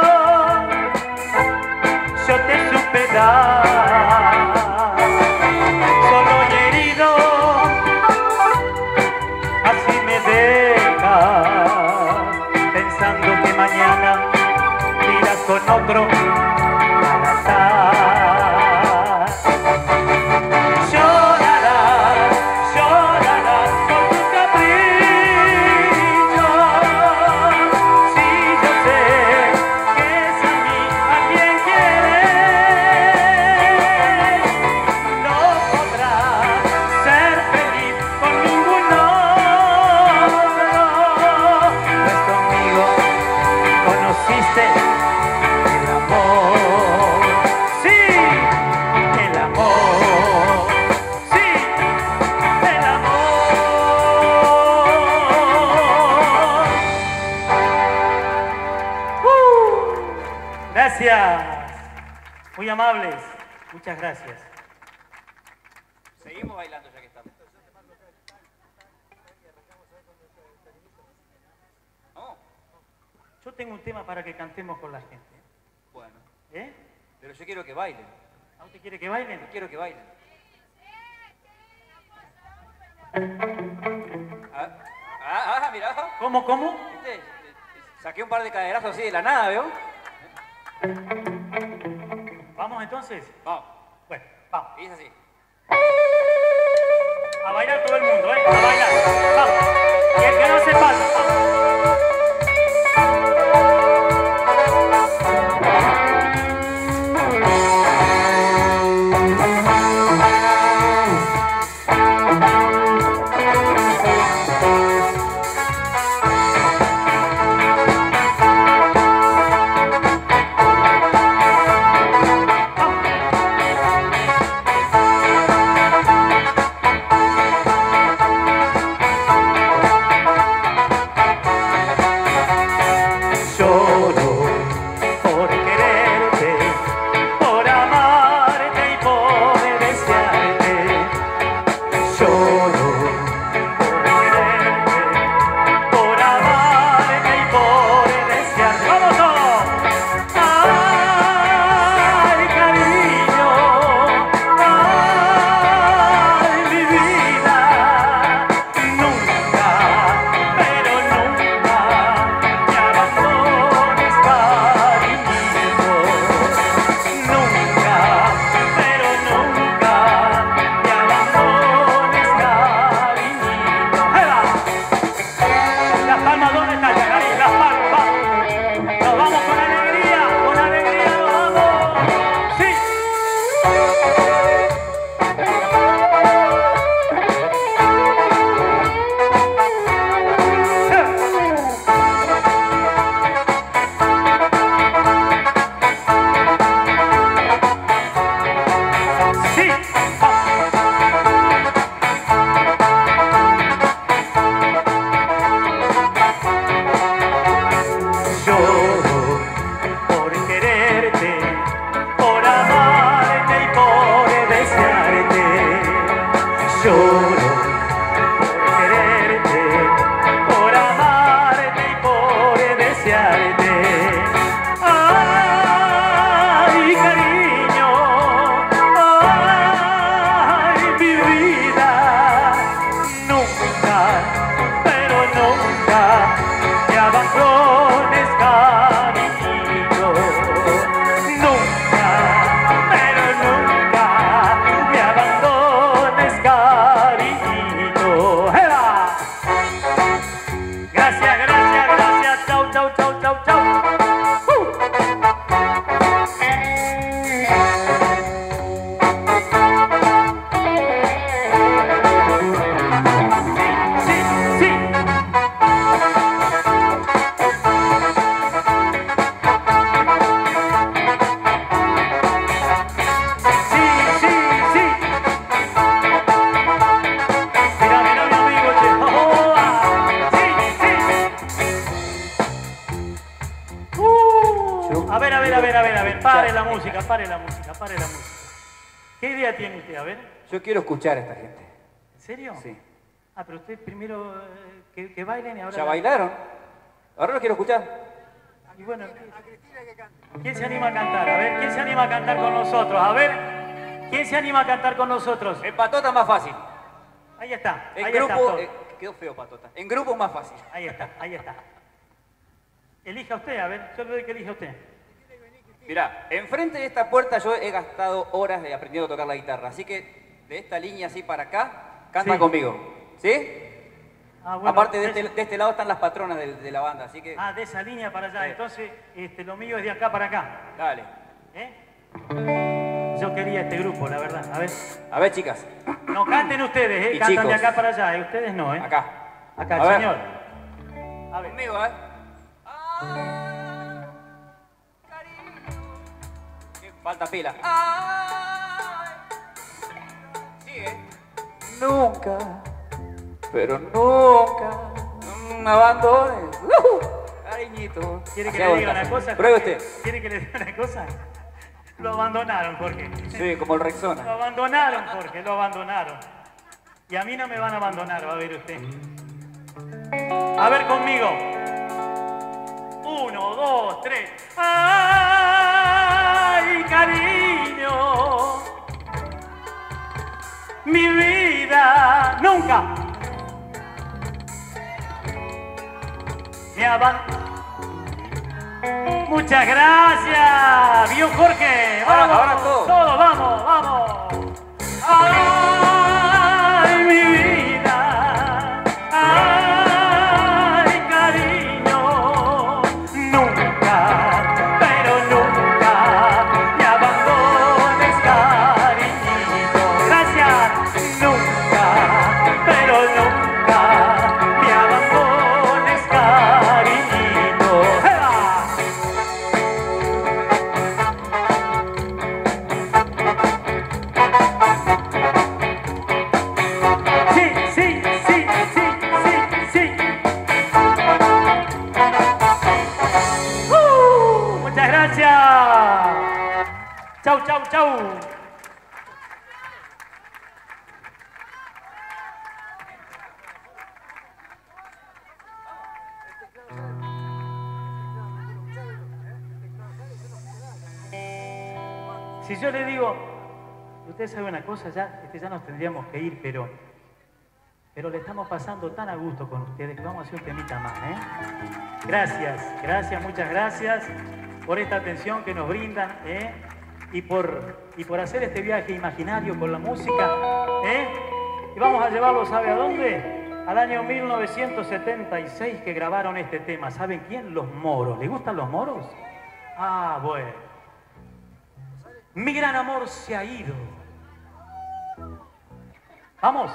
yo te supe dar, solo y herido, así me dejas, pensando que mañana irás con otro al altar. Gracias, muy amables, muchas gracias. Seguimos bailando ya que estamos. No. Yo tengo un tema para que cantemos con la gente. Bueno. ¿Eh? Pero yo quiero que bailen. ¿A usted quiere que bailen? Yo quiero que bailen. Mirá. ¿Cómo? ¿Viste? Saqué un par de caderazos así de la nada, ¿veo? ¿Vamos entonces? Vamos. Bueno, vamos. Y es así. A bailar todo el mundo, ¿eh? A bailar. Vamos. Y el que no se pasa, vamos. A ver, pare la música, pare la música. ¿Qué idea tiene usted? A ver. Yo quiero escuchar a esta gente. ¿En serio? Sí. Ah, pero usted primero que bailen y ahora... ¿Ya bailaron? Ahora lo quiero escuchar. Y bueno, ¿quién se anima a cantar? A ver, ¿quién se anima a cantar con nosotros? A ver, ¿quién se anima a cantar con nosotros? En patota es más fácil. Ahí está, En ahí grupo, está. quedó feo patota. En grupo es más fácil. Ahí está. Elija usted, a ver, yo le doy que elija usted. Mirá, enfrente de esta puerta yo he gastado horas de aprendiendo a tocar la guitarra, así que de esta línea así para acá, canta Sí. conmigo, ¿sí? Ah, bueno, Aparte de este lado están las patronas de la banda, así que... Ah, de esa línea para allá, Sí. entonces lo mío es de acá para acá. Dale. Yo quería este grupo, la verdad, a ver. A ver, chicas, No canten ustedes, Y cantan de chicos. acá para allá, ustedes no, acá. Acá, A el ver. señor. A ver, conmigo, Falta pila. Sigue. Nunca, pero nunca me abandones. Cariñito. ¿Quiere que Así le diga aguanta. una cosa? Pruebe usted. ¿Quiere que le diga una cosa? Lo abandonaron, Jorge. Sí, como el Lo Rexona. abandonaron, Jorge, lo abandonaron. Y a mí no me van a abandonar, va a ver usted. A ver conmigo. 1, 2, 3. ¡Ay, cariño! Mi vida nunca me abandonó. Muchas gracias. ¿Vio, Jorge? Vamos, Ahora todo. todos, vamos. Ay, mi vida. Ay, cariño. Nunca, pero nunca me abandones, cariñito. Gracias. Nunca, pero nunca me abandones, cariñito. ¡Eva! Sí. Muchas gracias. Chau. Si yo le digo, usted sabe una cosa, ya nos tendríamos que ir, pero le estamos pasando tan a gusto con ustedes que vamos a hacer un temita más, ¿eh? Gracias, muchas gracias por esta atención que nos brindan, ¿eh? Y por hacer este viaje imaginario con la música, ¿eh? Y vamos a llevarlo, ¿sabe a dónde? Al año 1976 que grabaron este tema. ¿Saben quién? Los Moros. ¿Les gustan los Moros? Ah, bueno. Mi gran amor se ha ido. Vamos.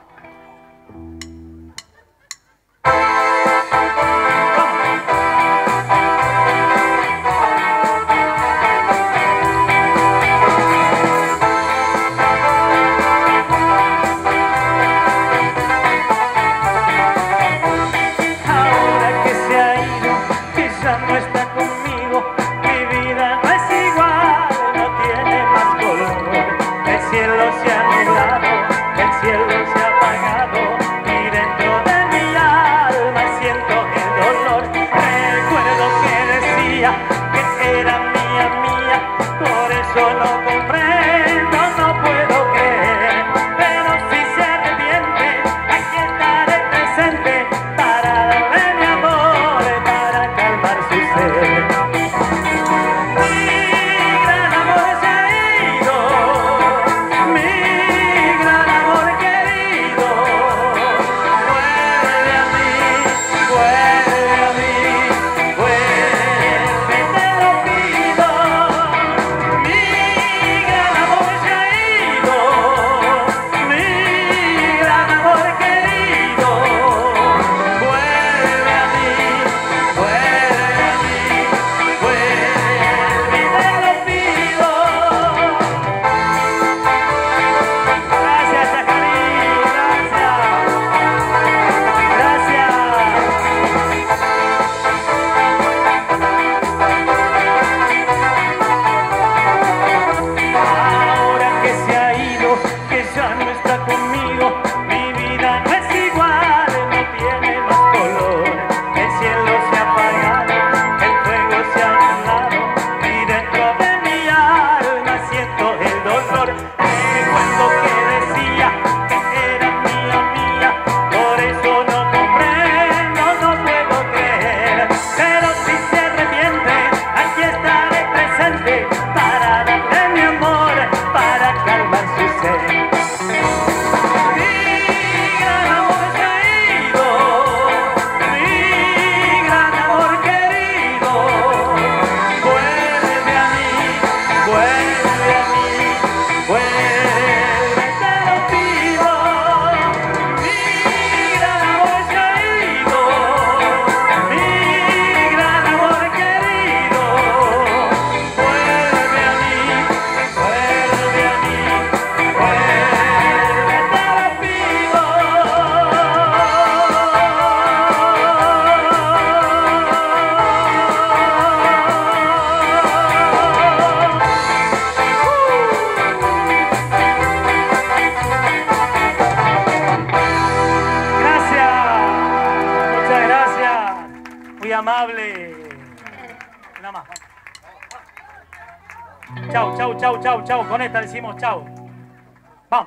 Ahora que se ha ido, que ya no está conmigo, mi vida no es igual, no tiene más color. El cielo se ha nublado, el cielo se ha amable. Una más. Chau, chau, chau, chau, chau. Con esta decimos chau. Vamos.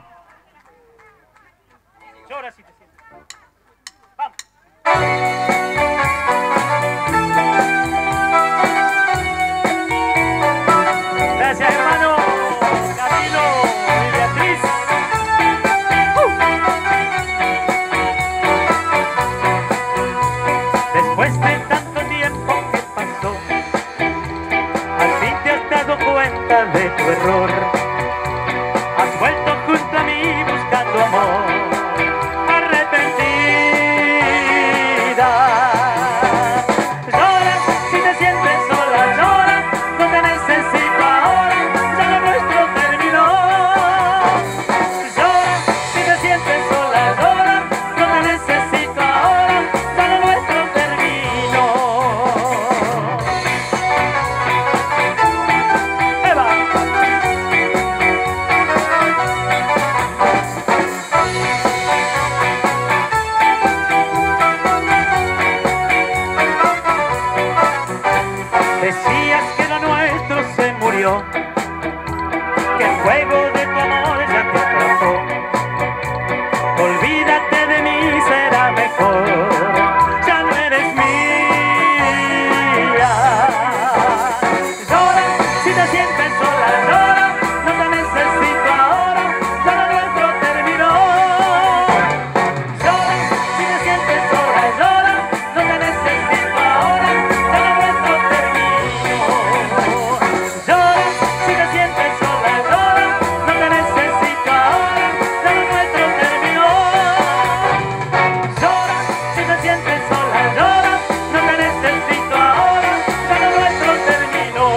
Llora si te sientes. Vamos. Gracias, hermano Camilo y Beatriz. Después de tanto tiempo que pasó, al fin te has dado cuenta de tu error. Has vuelto junto a mí buscando amor, arrepentida. Llora si te sientes sola, llora, no te necesito ahora, ya lo nuestro terminó. Llora si te sientes sola, llora, no te necesito ahora, ya lo nuestro terminó. ¡Eva! Decías que lo nuestro se murió, que el fuego de tu amor ya te atrapó. Olvídate de mí, será mejor, ya no eres mía. Llora si te sientes sola, llora, no te necesito ahora, ya lo nuestro terminó. Llora si te sientes sola, llora, no te necesito ahora, ya lo nuestro terminó. Llora si te sientes sola, llora, no te necesito ahora, ya lo nuestro terminó. Llora si te sientes sola, llora, no te necesito ahora, ya lo nuestro terminó.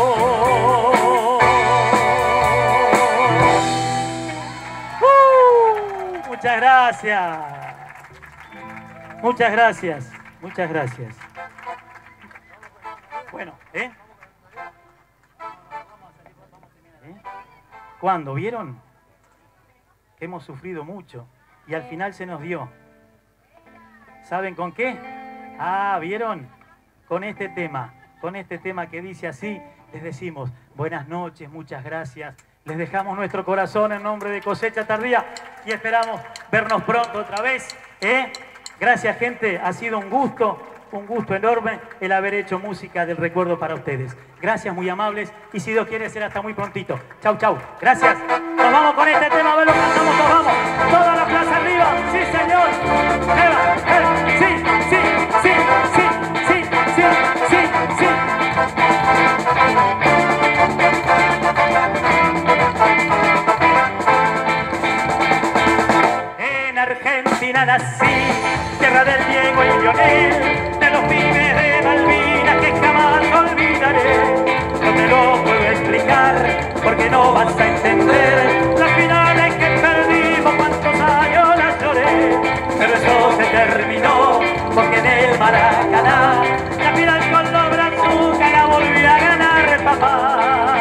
Muchas gracias. Muchas gracias. Muchas gracias. Bueno, ¿eh? ¿Cuándo? ¿Vieron? Que hemos sufrido mucho y al final se nos dio. ¿Saben con qué? Ah, ¿vieron? Con este tema que dice así, les decimos buenas noches, muchas gracias. Les dejamos nuestro corazón en nombre de Cosecha Tardía y esperamos vernos pronto otra vez, ¿eh? Gracias, gente, ha sido un gusto enorme el haber hecho música del recuerdo para ustedes. Gracias, muy amables, y si Dios quiere será hasta muy prontito. Chau, chau. Gracias. Nos vamos con este tema, a ver lo cantamos, nos vamos. Toda la plaza arriba. Sí, señor. Eva, sí, sí, sí, sí, sí, sí, sí, sí. En Argentina nací, tierra del Diego y Lionel, de los pibes de Malvinas que jamás olvidaré. No te lo puedo explicar porque no vas a entender las finales que perdimos, cuántos años las lloré. Pero eso se terminó porque en el Maracaná la final con los brazucas la volví a ganar papá.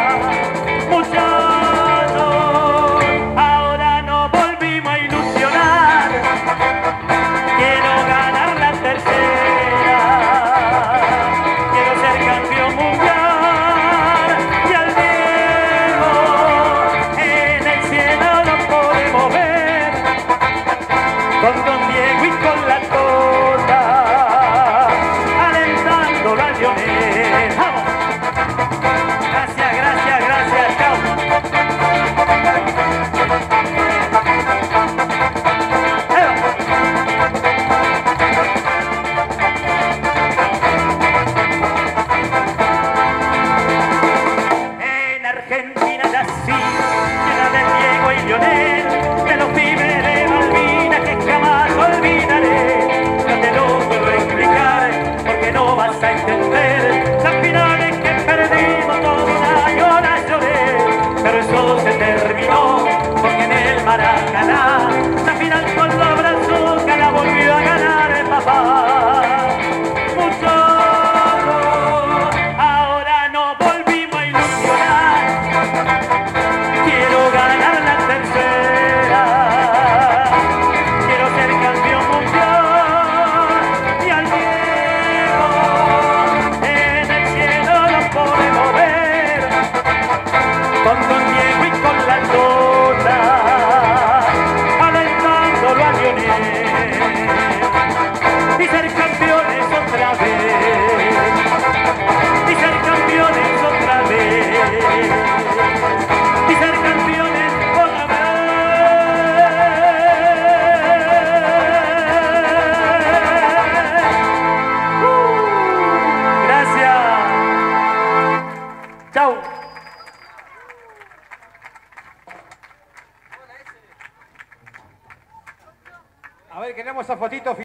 Muchachos, ahora nos volvimos a ilusionar. Quiero ganar la tercera, quiero ser campeón mundial. Y al Diego en el cielo lo podemos ver, con Don Diego y con la Tota, alentando a Lionel. ¡Vamos! Gracias, gracias, gracias, chao. En Argentina nací, tierra del Diego y Lionel, de los pibes de Malvinas que jamás olvidaré. No te lo puedo explicar porque no vas a entender. esa fotito.